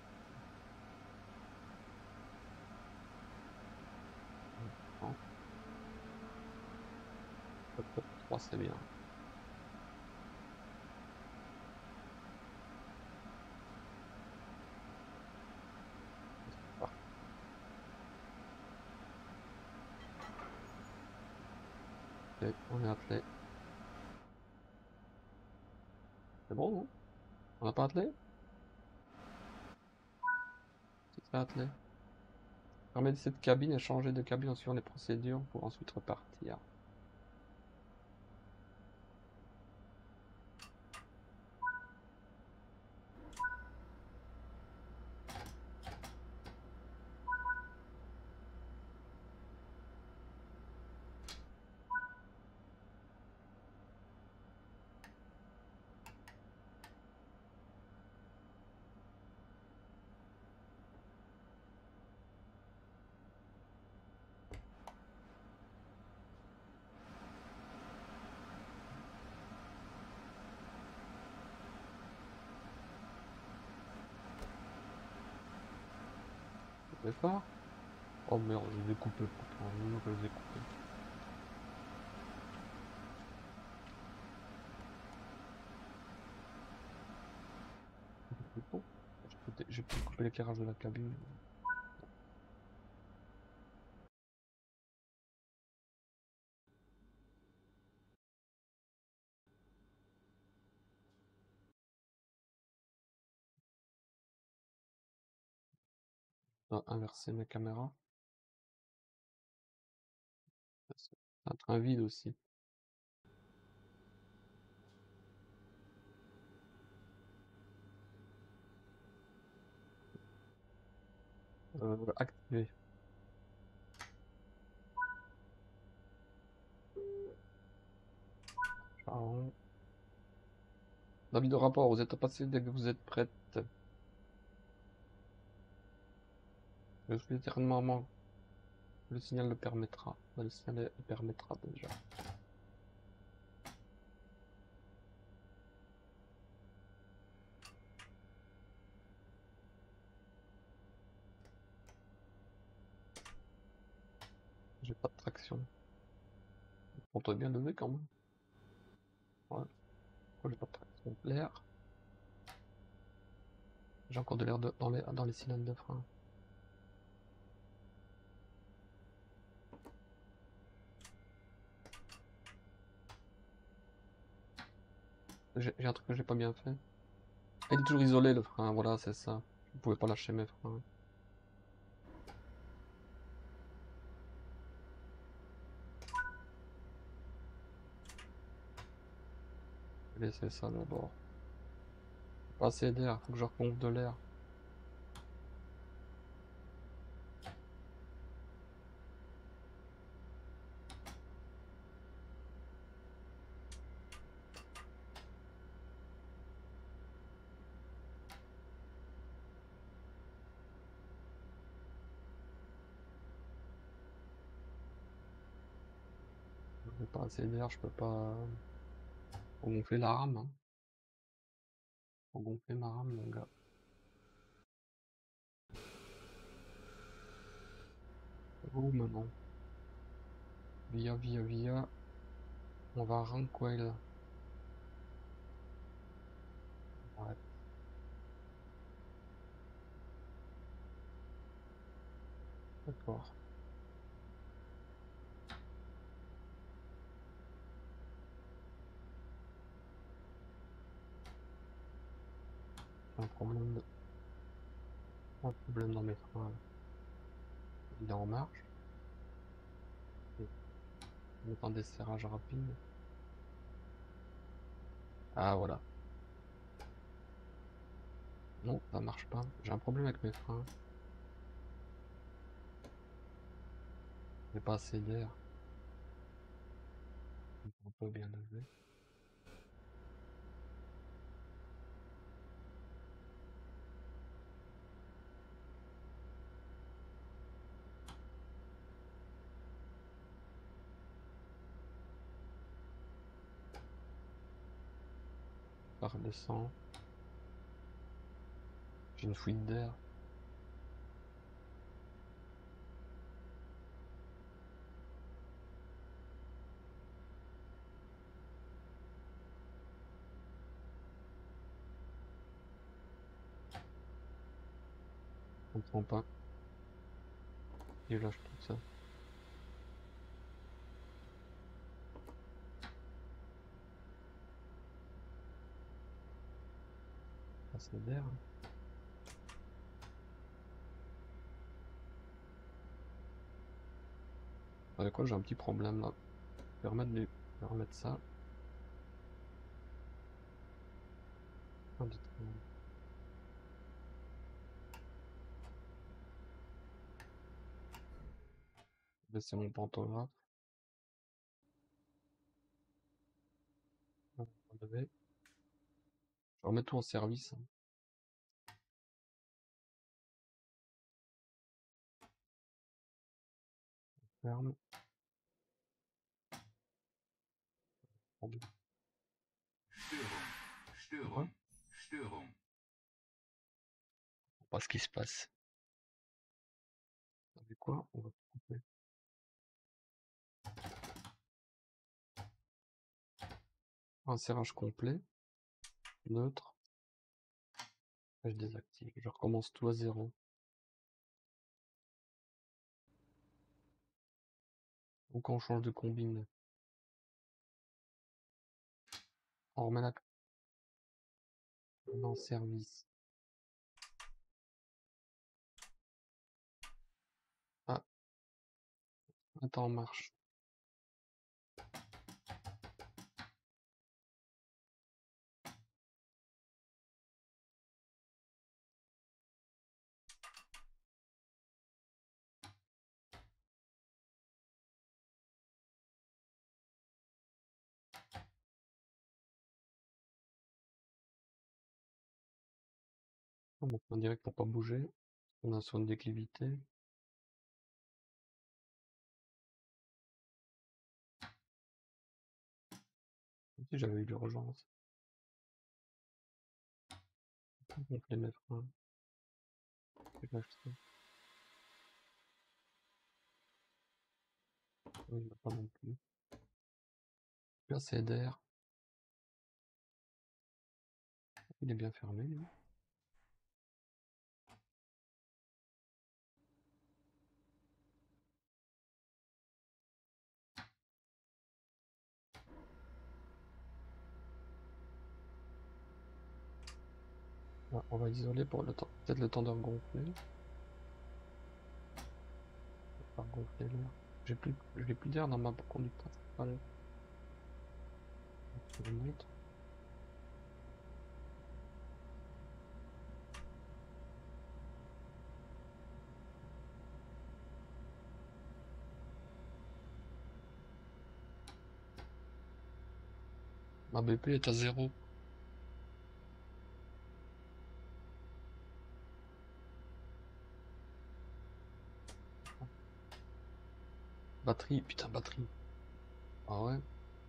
Non. trois, c'est bien. Ok, on est attelé. C'est bon, non? On n'a pas attelé? C'est ça, attelé. Permet de cette cabine et changer de cabine en suivant les procédures pour ensuite repartir. C'est fort? Oh merde, je les ai coupés pourtant, je que je les ai coupés. j'ai pu couper l'éclairage de la cabine. Je dois inverser mes caméras. C'est un train vide aussi. Euh, activé. Charron. Avis de rapport, vous êtes passé dès que vous êtes prête. Je suis éternellement. Le signal le permettra. Le signal le permettra déjà. J'ai pas de traction. On doit bien lever quand même. Ouais. Pourquoi j'ai pas de traction? L'air. J'ai encore de l'air de... dans, les... dans les cylindres de frein. J'ai un truc que j'ai pas bien fait. Il est toujours isolé le frein, voilà, c'est ça. Je pouvais pas lâcher mes freins. Je vais laisser ça d'abord. Pas assez d'air, faut que je repompe de l'air. J'ai pas assez d'air, je peux pas. Faut gonfler la rame. Hein. Faut gonfler ma rame, mon gars. Où maintenant? Via, via, via. On va à Ranquel. Ouais. D'accord. J'ai un problème de... un problème dans mes freins. Il est en marche. On est en desserrage rapide. Ah voilà. Non, ça marche pas. J'ai un problème avec mes freins. J'ai pas assez d'air. On peut bien lever. Ça redescend. J'ai une fuite d'air. Je comprends pas. Il lâche tout ça. Assez d'air. Hein. Avec quoi j'ai un petit problème là. Je vais remettre, du... je vais remettre ça. Un, deux, trois. Baisser mon pantographe. On va lever. Je vais remettre tout en service. Hein. Ferme. Störung, Störung, Störung. Pas ce qui se passe. Avec quoi on va couper. Un serrage complet. Neutre. Je désactive, je recommence tout à zéro. Donc on change de combine. On remet la on est en service. Ah. Attends, en marche. On monte en direct pour pas bouger. On a sur une déclivité. Si j'avais eu l'urgence. On peut les mettre un. Il n'y a pas non plus. Là c'est d'air. Il est bien fermé lui. Ouais, on va isoler pour le temps. Peut-être le temps de regonfler. Pas regonfler l'air. J'ai plus, j'ai plus d'air dans ma conducteur. Allez. Je monte. Ma B P est à zéro. Batterie, putain, batterie. Ah ouais.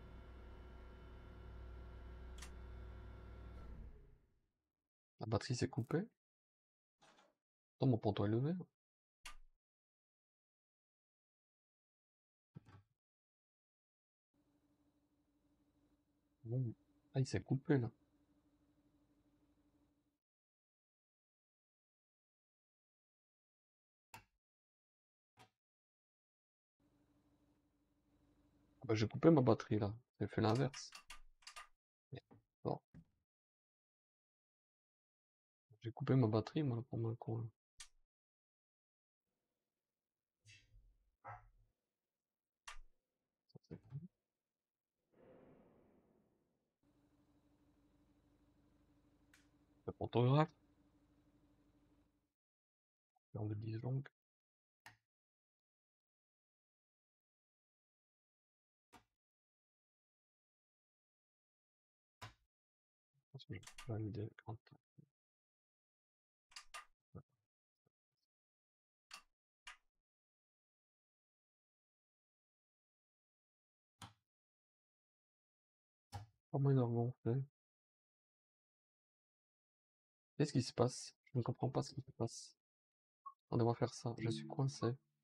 La batterie s'est coupée. Attends, mon ponton est levé. Bon. Ah, il s'est coupé là. Ah bah, j'ai coupé ma batterie là. J'ai fait l'inverse. Bon. J'ai coupé ma batterie moi pour mon coin. Le pantographe. En de dix longue. Je vais valider quand. Comment il a regonflé? Qu'est-ce qui se passe? Je ne comprends pas ce qui se passe. On devrait faire ça. Je suis coincé.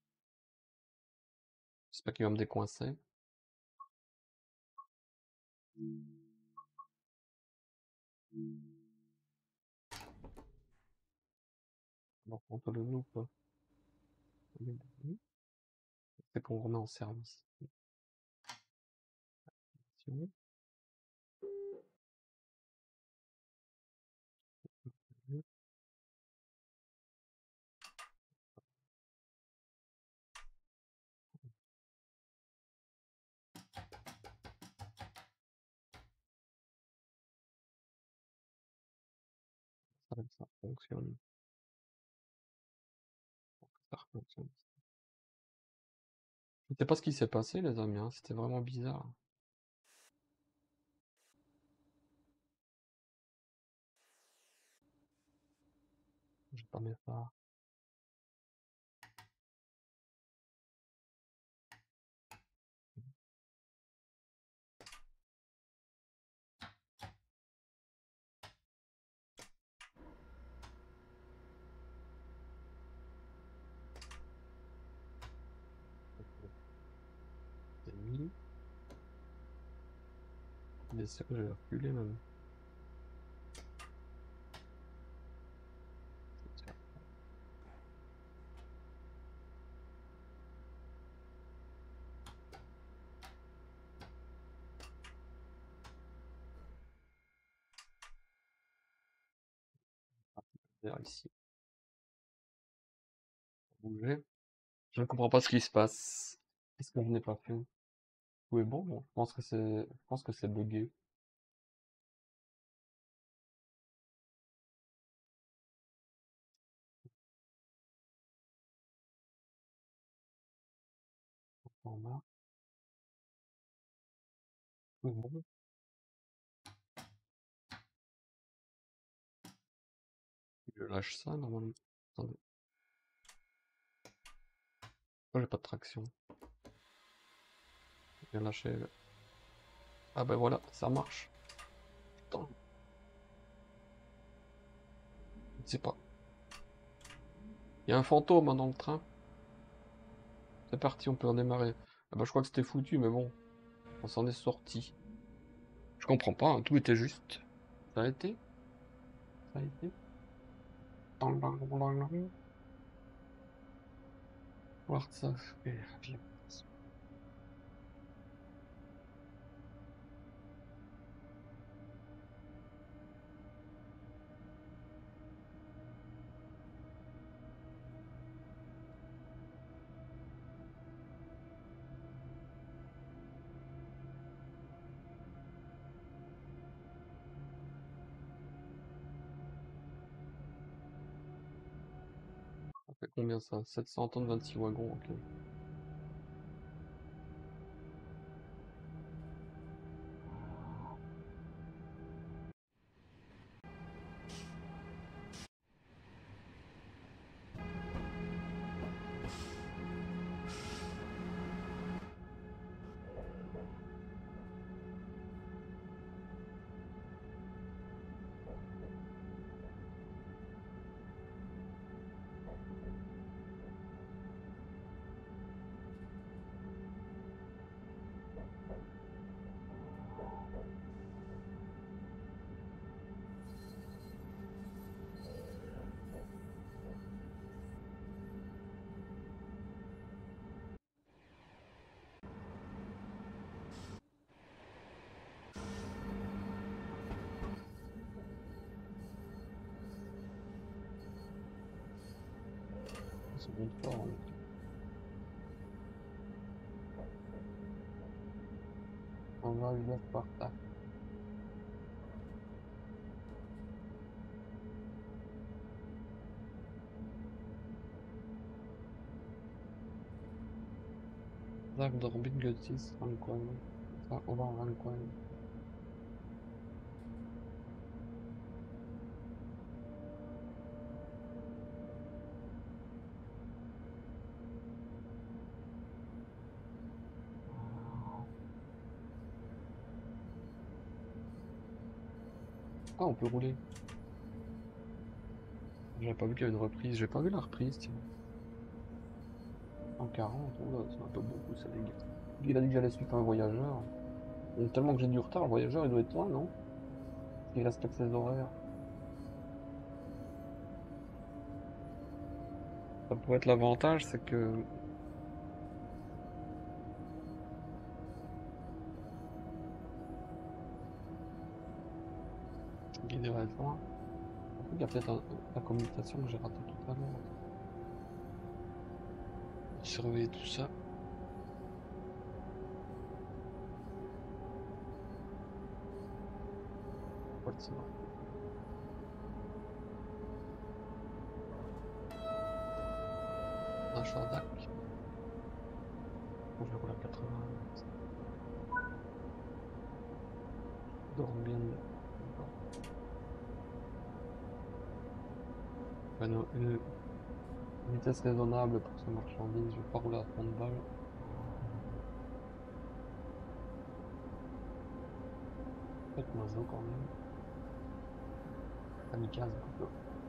J'espère qu'il va me décoincer. Alors, on peut le lever ou pas? C'est qu'on remet en service. Ça, ça fonctionne. Ça fonctionne. Je sais pas ce qui s'est passé les amis, hein. C'était vraiment bizarre. J'ai pas mes phares. C'est mis. Bien sûr, je vais reculer même. Vers ici. Bouger. Je ne comprends pas ce qui se passe. Qu'est-ce que je n'ai pas fait? Tout est bon? Bon, je pense que c'est, je pense que c'est buggé. Format. Tout est bon. Je lâche ça normalement. Attendez. Pourquoi j'ai pas de traction? Je vais lâcher. le- Ah ben voilà, ça marche. Putain, je ne sais pas. Il y a un fantôme hein, dans le train. C'est parti, on peut redémarrer. Ah bah je crois que c'était foutu, mais bon, on s'en est sorti. Je comprends pas, hein, tout était juste. Ça a été? Ça a été? Voir ça. Ça fait combien ça? sept cents tonnes, vingt-six wagons, ok. Ça monte fort, hein. On va une heure par retard. Sag doch, bin günstig rankommen. Sag, on va rankommen. Ah, on peut rouler. J'avais pas vu qu'il y avait une reprise. J'ai pas vu la reprise, tiens. En quarante, oh là, c'est un peu beaucoup ça, les gars. Il a dit que j'allais suivre un voyageur. Et tellement que j'ai du retard, le voyageur il doit être loin, non? Il respecte ses horaires. Ça pourrait être l'avantage, c'est que il va être loin. Après, il y a peut-être un- la communication que j'ai ratée tout à l'heure. Surveiller tout ça. Pourquoi le silence? Un Chardac. Bon, je le roule à quatre-vingts. Dors bien. D'accord. Ouais, non, une une vitesse raisonnable pour ce marchandise. Je vais pas rouler à trente balles. Peut-être maso quand même. Kamikaze plutôt.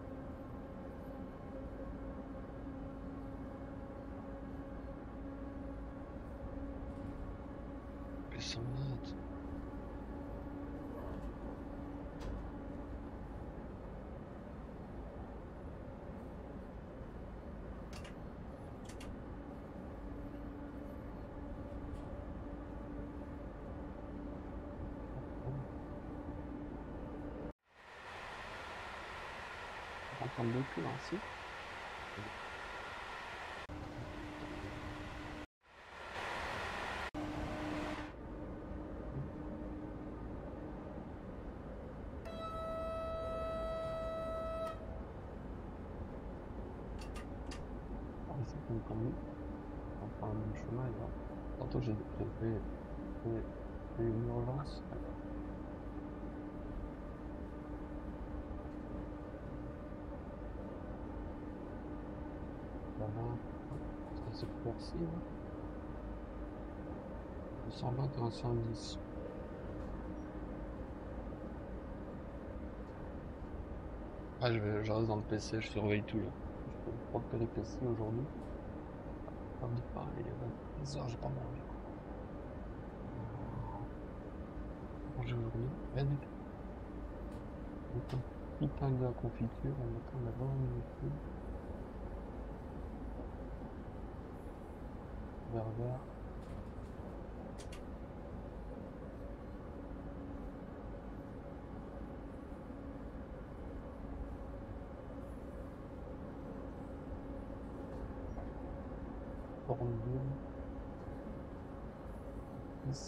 Mais sans note. En termes de cul, hein, si. Ah, c'est bon, quand même. On prend le même chemin, là. Tantôt, j'ai j'ai fait, fait, fait une urgence. Voilà. Ça c'est percé, là. cent vingt et un cent dix. Ah, je, vais, je reste dans le P C, je surveille tout là. Je fais trois péripéties aujourd'hui. On dit pas, il est vingt heures, j'ai pas mangé. Manger aujourd'hui. Rien du tout. Donc, un putain de la confiture, on attend la bonne minute. Vert vert. Cornbulle. dix.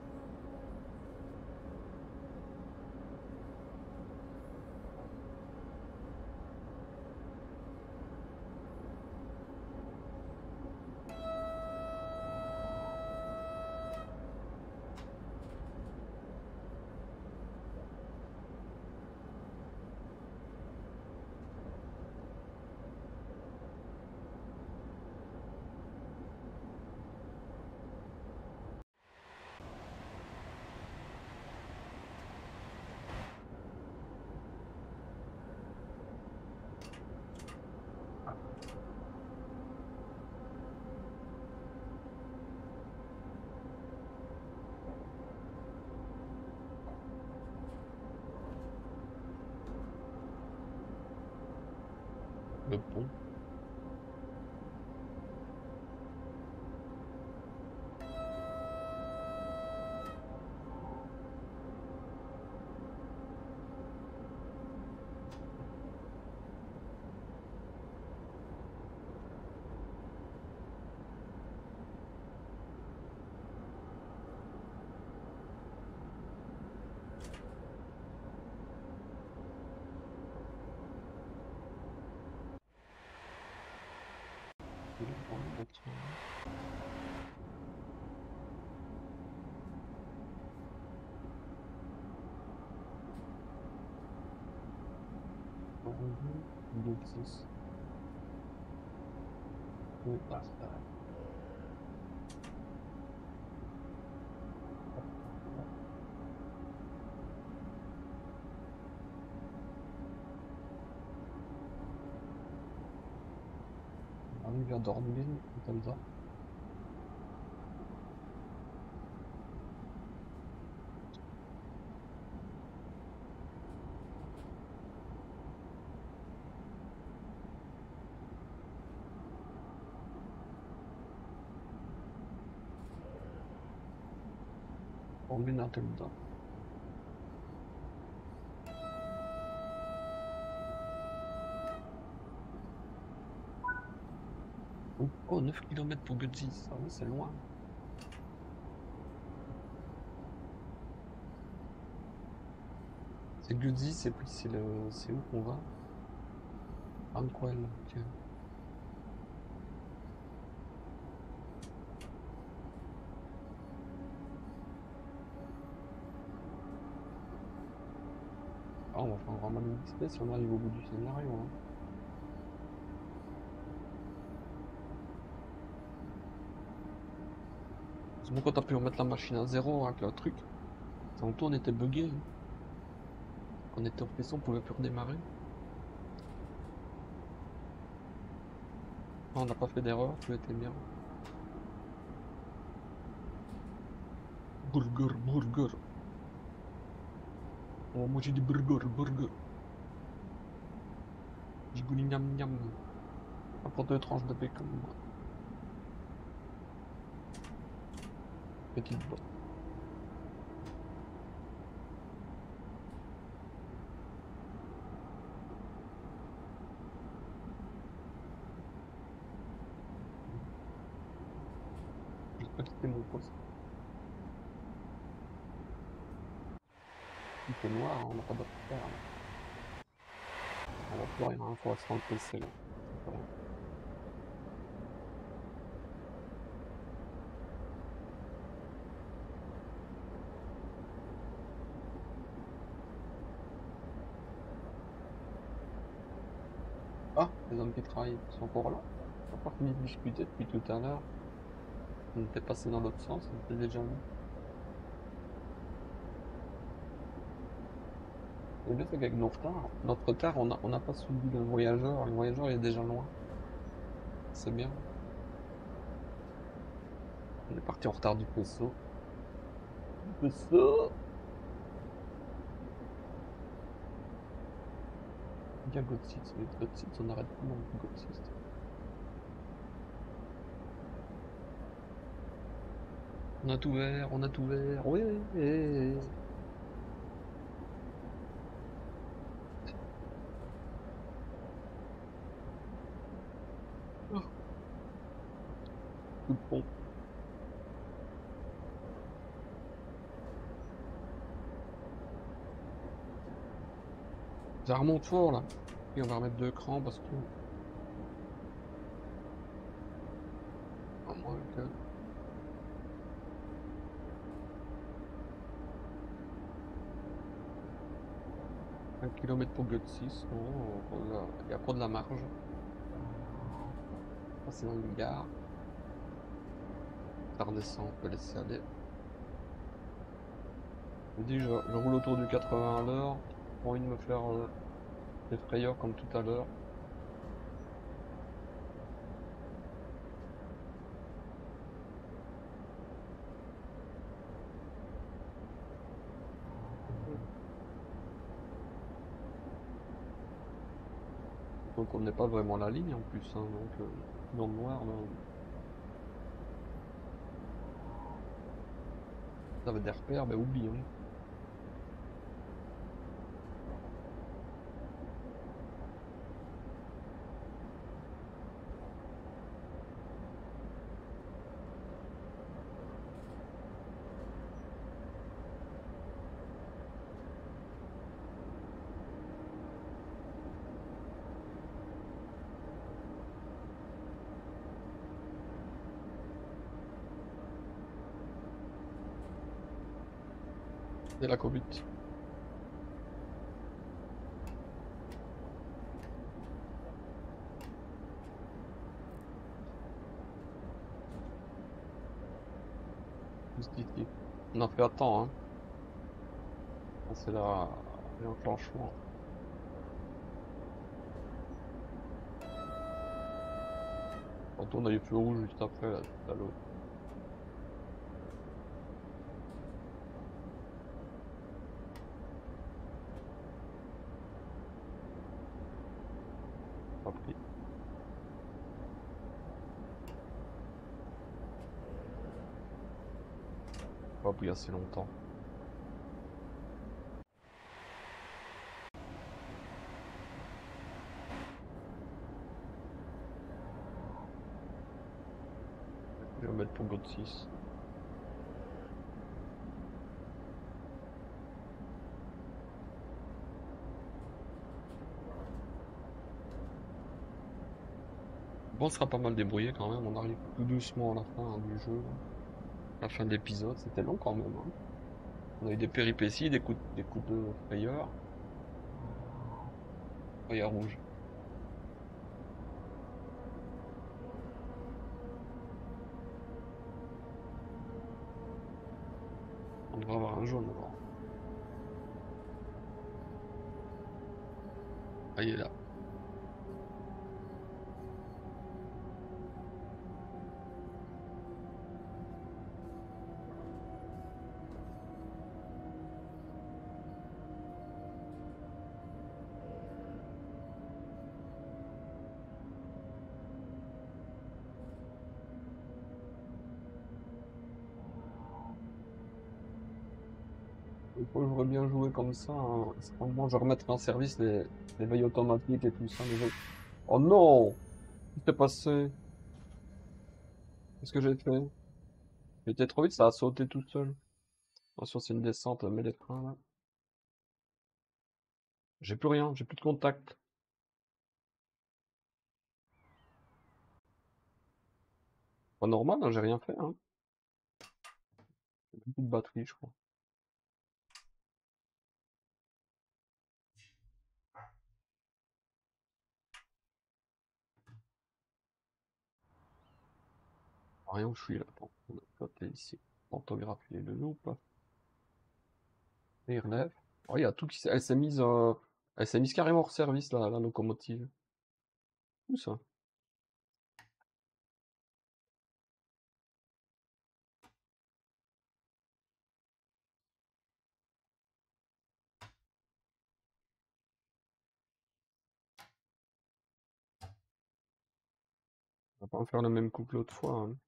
Le pont. Il est pour le voiture. Cornbulle, deux six. Oui, ah, c'est pareil. On arrive à dormir, comme ça. On met dans le temps. Oh, neuf kilomètres pour Gutsy, ça oui, c'est loin. C'est Gutsy, c'est c'est le. C'est où qu'on va? Anquel, tiens. Ah, on va faire un grand mal d'X P si on arrive au bout du scénario. Hein. C'est bon quand t'as pu remettre la machine à zéro avec le truc. Tantôt on était bugué. Hein. On était en P C, on pouvait plus redémarrer. Ah, on n'a pas fait d'erreur, tout était bien. Burger, burger. Oh, moi j'ai dit burger, burger. Gigouli niam niam. On prend deux tranches de bacon. Petite boîte. pas quitter mon poste. Il fait noir, hein, on n'a pas d'autre faire. Là. On voit plus rien, il faut rester dans le P C là. Voilà. Ah, les hommes qui travaillent sont encore là. On n'a pas fini de discuter depuis tout à l'heure. On était passé dans l'autre sens, on était déjà là. Le bien c'est qu'avec notre retard, notre retard, on n'a on n'a pas suivi le voyageur. Le voyageur il est déjà loin. C'est bien. On est parti en retard du vaisseau. Du vaisseau. Bien Godsist, mais Godsist, on arrête plus dans le Godsist. On a tout vert, on a tout vert, oui. Oh. Coup de pompe. Ça remonte fort là. Et on va remettre deux crans parce que. À moins que. Un kilomètre pour Godsist, non, il y a encore de la marge. Ça c'est dans une gare. Ça redescend, on peut laisser aller. Je dis, je, je roule autour du quatre-vingts à l'heure. J'ai envie de me faire euh, des frayeurs comme tout à l'heure. Donc on n'est pas vraiment la ligne en plus, hein, donc euh, dans le noir, là, ça va des repères, ben oublie. Hein. C'est la conduite. Juste ici. On a fait à temps, hein. C'est la... l'enclenchement. Quand on a eu feu rouge juste après, là, tout à l'autre. Pas pris. Pas pris assez longtemps. Je vais mettre pour Godsist. Bon, on sera pas mal débrouillé quand même, on arrive tout doucement à la fin hein, du jeu. La fin de l'épisode, c'était long quand même. Hein. On a eu des péripéties, des coups, des coups de frayeur. Regarde rouge. On devrait avoir un jaune alors. Ah, il est là. Il faut que j'aurais bien joué comme ça. Hein. Franchement, je remettrai en service les, les veilles automatiques et tout ça. Les veilles... Oh non! Qu'est-ce qui s'est passé? Qu'est-ce que j'ai fait? J'étais trop vite, ça a sauté tout seul. Attention, c'est une descente, mets les freins là. J'ai plus rien, j'ai plus de contact. Pas normal, hein, j'ai rien fait, hein. J'ai plus de batterie, je crois. Rien où je suis là. Attends, on a côté ici. Orthographier le loup ou pas? Et il relève. Oh, il y a tout qui s'est. Elle s'est mise. euh, Elle s'est mise carrément hors service, la, la locomotive. Où ça? On va pas en faire le même coup que l'autre fois, hein.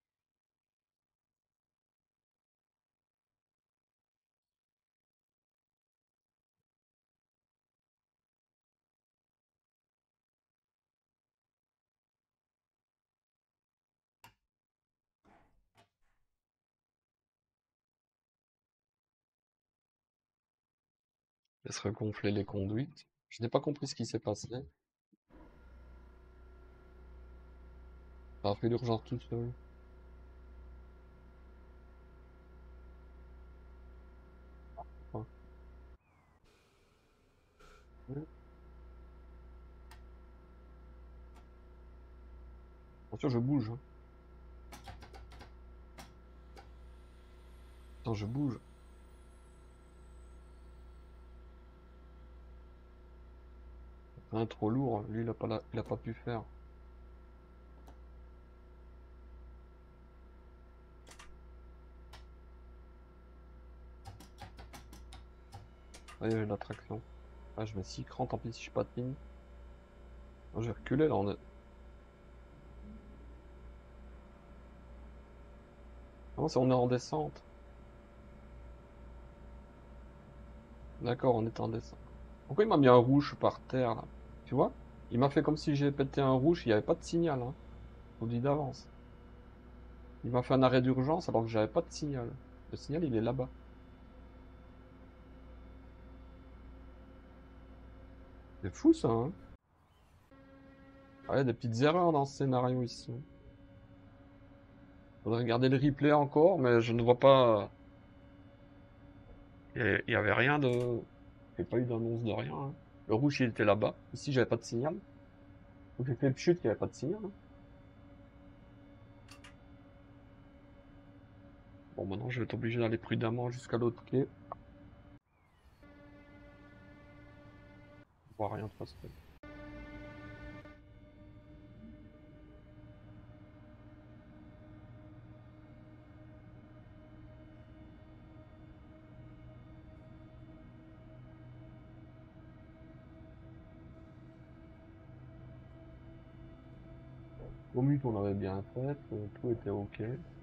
Laisse regonfler les conduites. Je n'ai pas compris ce qui s'est passé. Ça a fait l'urgence tout seul. Enfin, ouais. Attention, je bouge, hein. Attends, je bouge. Rien trop lourd, lui il a pas, la- il a pas pu faire. Ah, il y a eu la traction. Ah, je mets six crans, tant pis si je patine. Ah, j'ai reculé là, on est. Ah non, c'est on est en descente. D'accord, on est en descente. Pourquoi il m'a mis un rouge par terre là? Tu vois? Il m'a fait comme si j'ai pété un rouge, il n'y avait pas de signal, hein. Je vous le dis d'avance. Il m'a fait un arrêt d'urgence alors que j'avais pas de signal. Le signal il est là-bas. C'est fou ça, hein? Ah, il y a des petites erreurs dans ce scénario ici. Faudrait regarder le replay encore, mais je ne vois pas. Il y avait rien de. Il n'y avait pas eu d'annonce de rien, hein. Le rouge il était là-bas. Ici j'avais pas de signal. Donc j'ai fait le chute, il n'y avait pas de signal, hein. Bon, maintenant je vais être obligé d'aller prudemment jusqu'à l'autre quai. On voit rien de toute façon. Commute on avait bien fait, euh, tout était ok.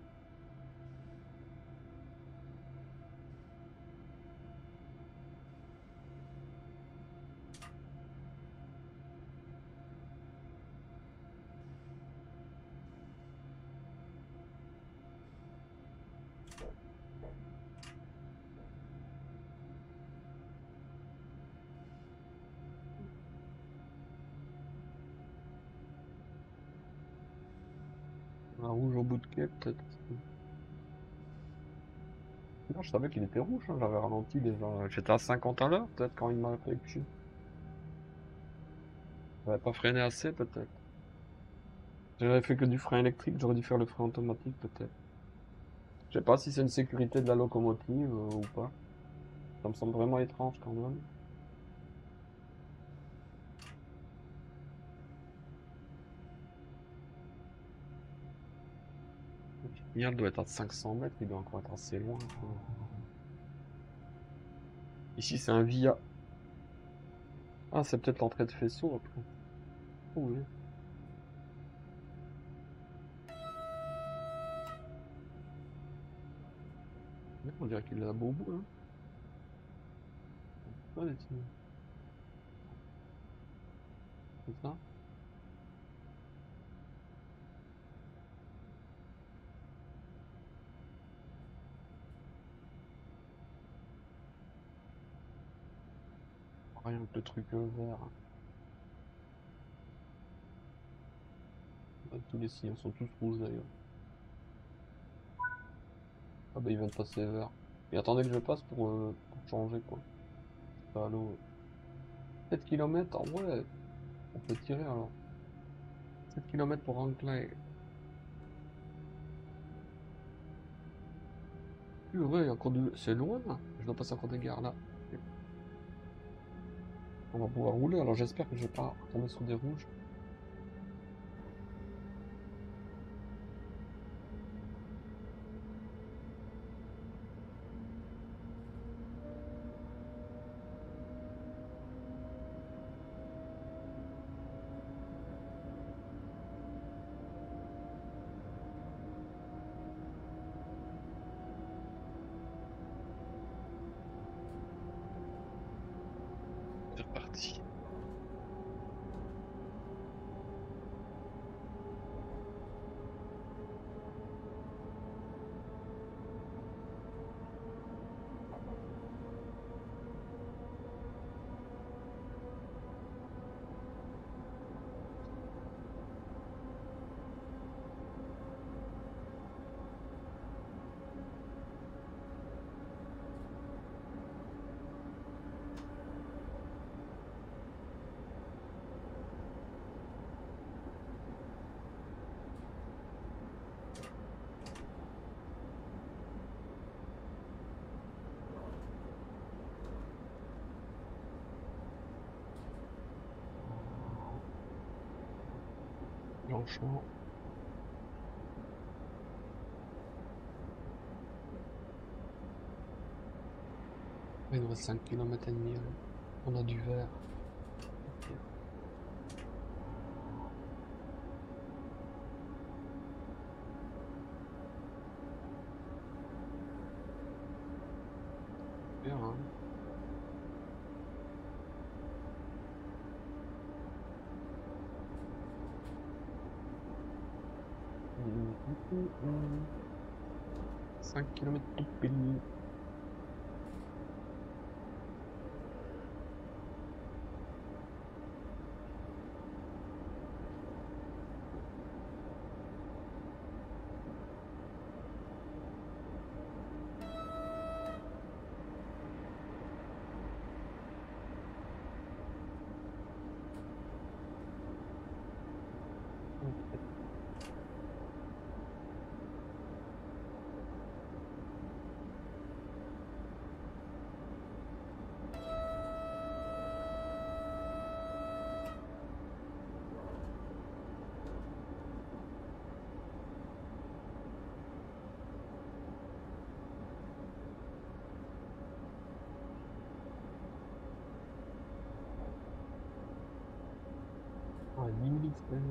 Un rouge au bout de quai peut-être. Non, je savais qu'il était rouge, hein, j'avais ralenti déjà. J'étais à cinquante à l'heure peut-être quand il m'a fait le chute. J'avais pas freiné assez peut-être. J'avais fait que du frein électrique, j'aurais dû faire le frein automatique peut-être. Je sais pas si c'est une sécurité de la locomotive euh, ou pas. Ça me semble vraiment étrange quand même. Le signal doit être à cinq cents mètres, il doit encore être assez loin, quoi. Ici c'est un via. Ah, c'est peut-être l'entrée de faisceau après. Oh, oui. On dirait qu'il est à beau bout, hein. Ouais, les signaux. C'est ça? Rien que le truc euh, vert. Ah, tous les signaux sont tous rouges d'ailleurs. Ah bah il vient de passer vert. Et attendez que je passe pour, euh, pour changer quoi. Pas à l'eau. sept kilomètres, ah ouais, on peut tirer alors. sept kilomètres pour Anglais. Purée, encore de... c'est loin là. Je dois passer encore des gares là. On va pouvoir rouler, alors j'espère que je vais pas tomber sur des rouges. C'est reparti. Blanchement. Il nous reste cinq kilomètres et demi. Là. On a du vert. Okay. Bien, hein. cinq kilomètres tout pile. Ah, dix mille X P.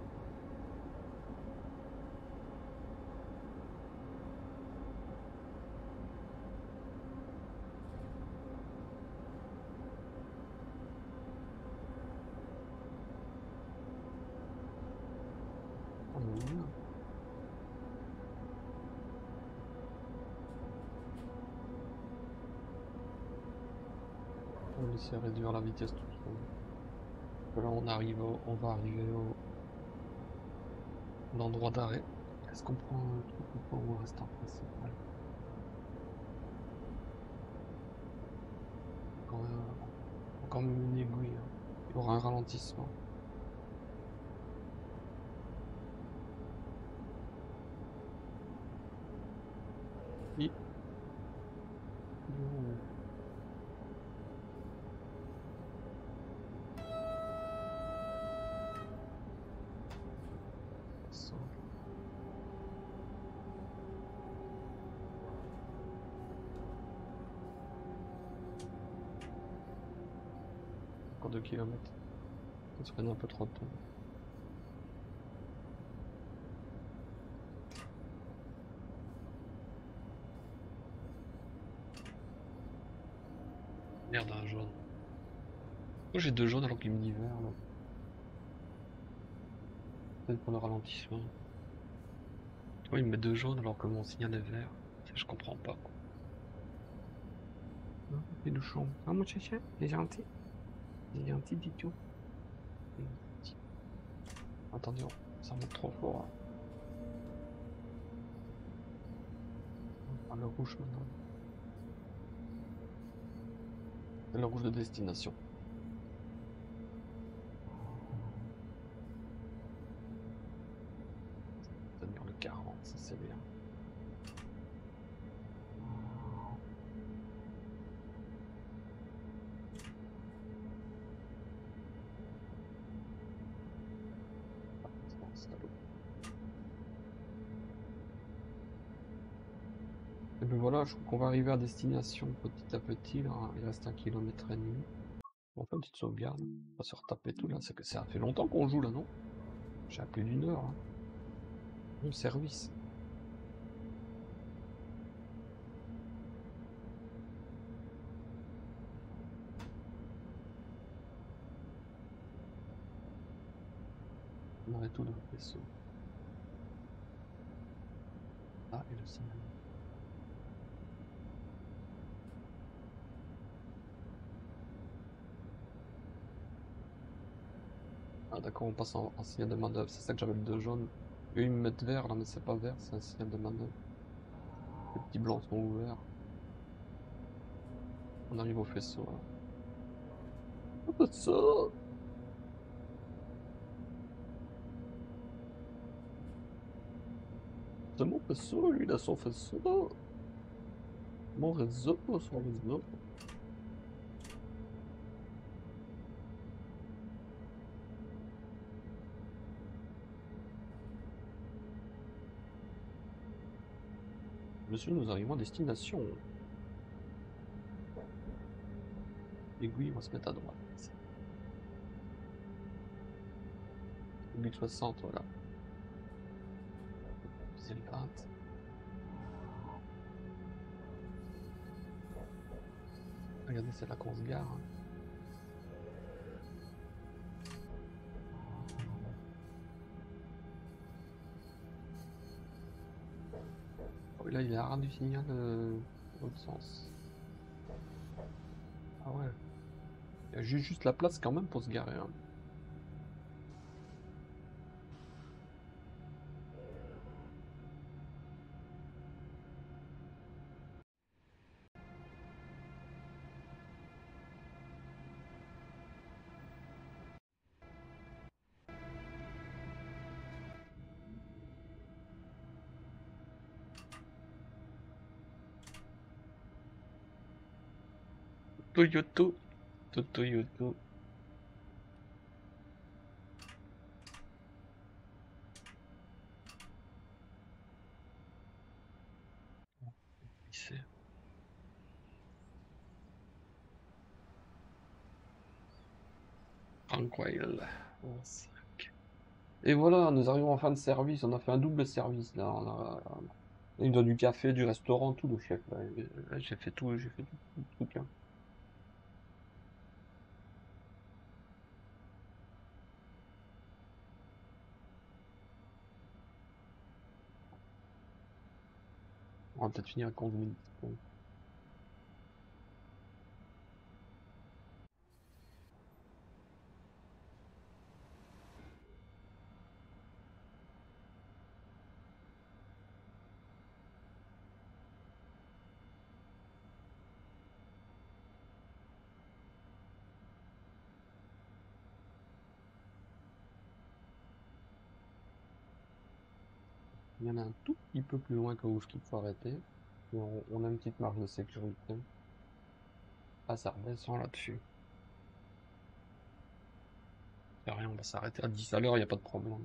Ah, mais bien. On va essayer de réduire la vitesse tout seul. Là on arrive au... on va arriver au l'endroit d'arrêt. Est-ce qu'on prend un truc ou pas ou on reste en principal? Encore, un... Encore même une aiguille. Hein. Il y aura un ralentissement. Et... Encore deux kilomètres. Ça se prenne un peu trop de temps. Merde, un jaune. Pourquoi j'ai deux jaunes alors qu'il me dit vert là? Peut-être pour le ralentissement. Tu vois, il me met deux jaunes alors que mon signal est vert. Ça, je comprends pas quoi. Il est chou. Ah, mon chichi, il est gentil. Il y a un petit idiot. Attendez, ça monte trop fort. Ah, le rouge maintenant. C'est le rouge de destination. Tenir le quarante, ça c'est bien. Et ben voilà, je crois qu'on va arriver à destination petit à petit. Là. Il reste un kilomètre et demi. On fait une petite sauvegarde. On va se retaper tout là. C'est que ça fait longtemps qu'on joue là, non? J'ai plus d'une heure. Hein. Bon service. On arrête tout dans le vaisseau. Ah, et le signal. Ah d'accord, on passe en, en signal de manœuvre. C'est ça que j'avais le deux jaune. Eux ils me mettent vert là, mais c'est pas vert, c'est un signal de manœuvre. Les petits blancs sont ouverts. On arrive au faisceau là. Au faisceau! C'est mon faisceau, lui il a son faisceau. Mon réseau, son réseau. Monsieur, nous arrivons à destination. L'aiguille, on va se mettre à droite. huit soixante, voilà. C'est le vingt. Regardez, c'est là qu'on se gare. Hein. Oh, là, il a rien du signal euh, dans l'autre sens. Ah ouais. Il y a juste, juste la place quand même pour se garer. Hein. Toyoto. Toyoto. C'est incroyable. Et voilà, nous arrivons en fin de service. On a fait un double service là. On a, il donne du café, du restaurant, tout le chef. Là, Là, j'ai fait tout, j'ai fait tout, tout le truc. Hein. On va peut-être finir à quinze minutes. Il y en a un tout petit peu plus loin que où qu'il faut arrêter. Et on, on a une petite marge de sécurité. Ah, ça redescend là-dessus. C'est rien, on va s'arrêter à dix à l'heure, il n'y a pas de problème.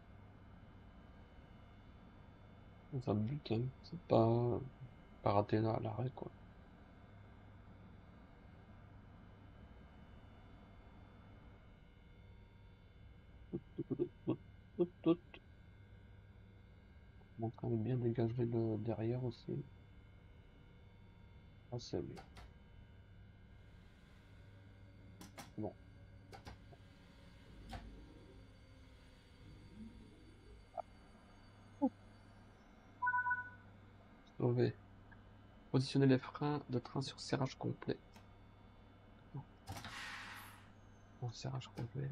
Ça bute, hein. C'est pas, pas raté là à l'arrêt, quoi. On est en train de bien dégager le derrière aussi. Ah, c'est bien. Bon. Sauver. Positionner les freins de train sur serrage complet. serrage complet.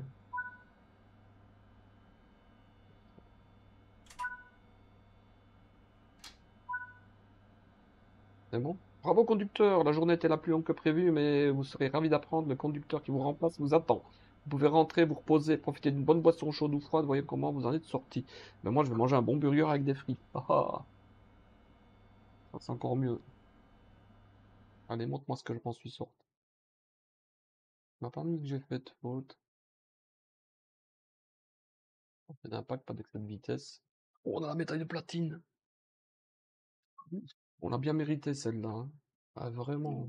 C'est bon? Bravo conducteur, la journée était la plus longue que prévu, mais vous serez ravi d'apprendre, le conducteur qui vous remplace vous attend. Vous pouvez rentrer, vous reposer, profiter d'une bonne boisson chaude ou froide, voyez comment vous en êtes sorti. Mais moi je vais manger un bon burger avec des frites. Ah ah. Ça c'est encore mieux. Allez, montre-moi ce que je m'en suis sorti. Il m'a pas mis que j'ai fait de faute. Pas d'impact, pas d'excès de vitesse. Oh, on a la médaille de platine. On a bien mérité celle-là, hein. Ah, vraiment.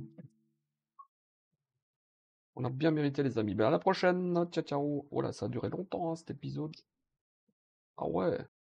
On a bien mérité les amis. Ben à la prochaine. Ciao ciao. Oh là, ça a duré longtemps hein, cet épisode. Ah ouais.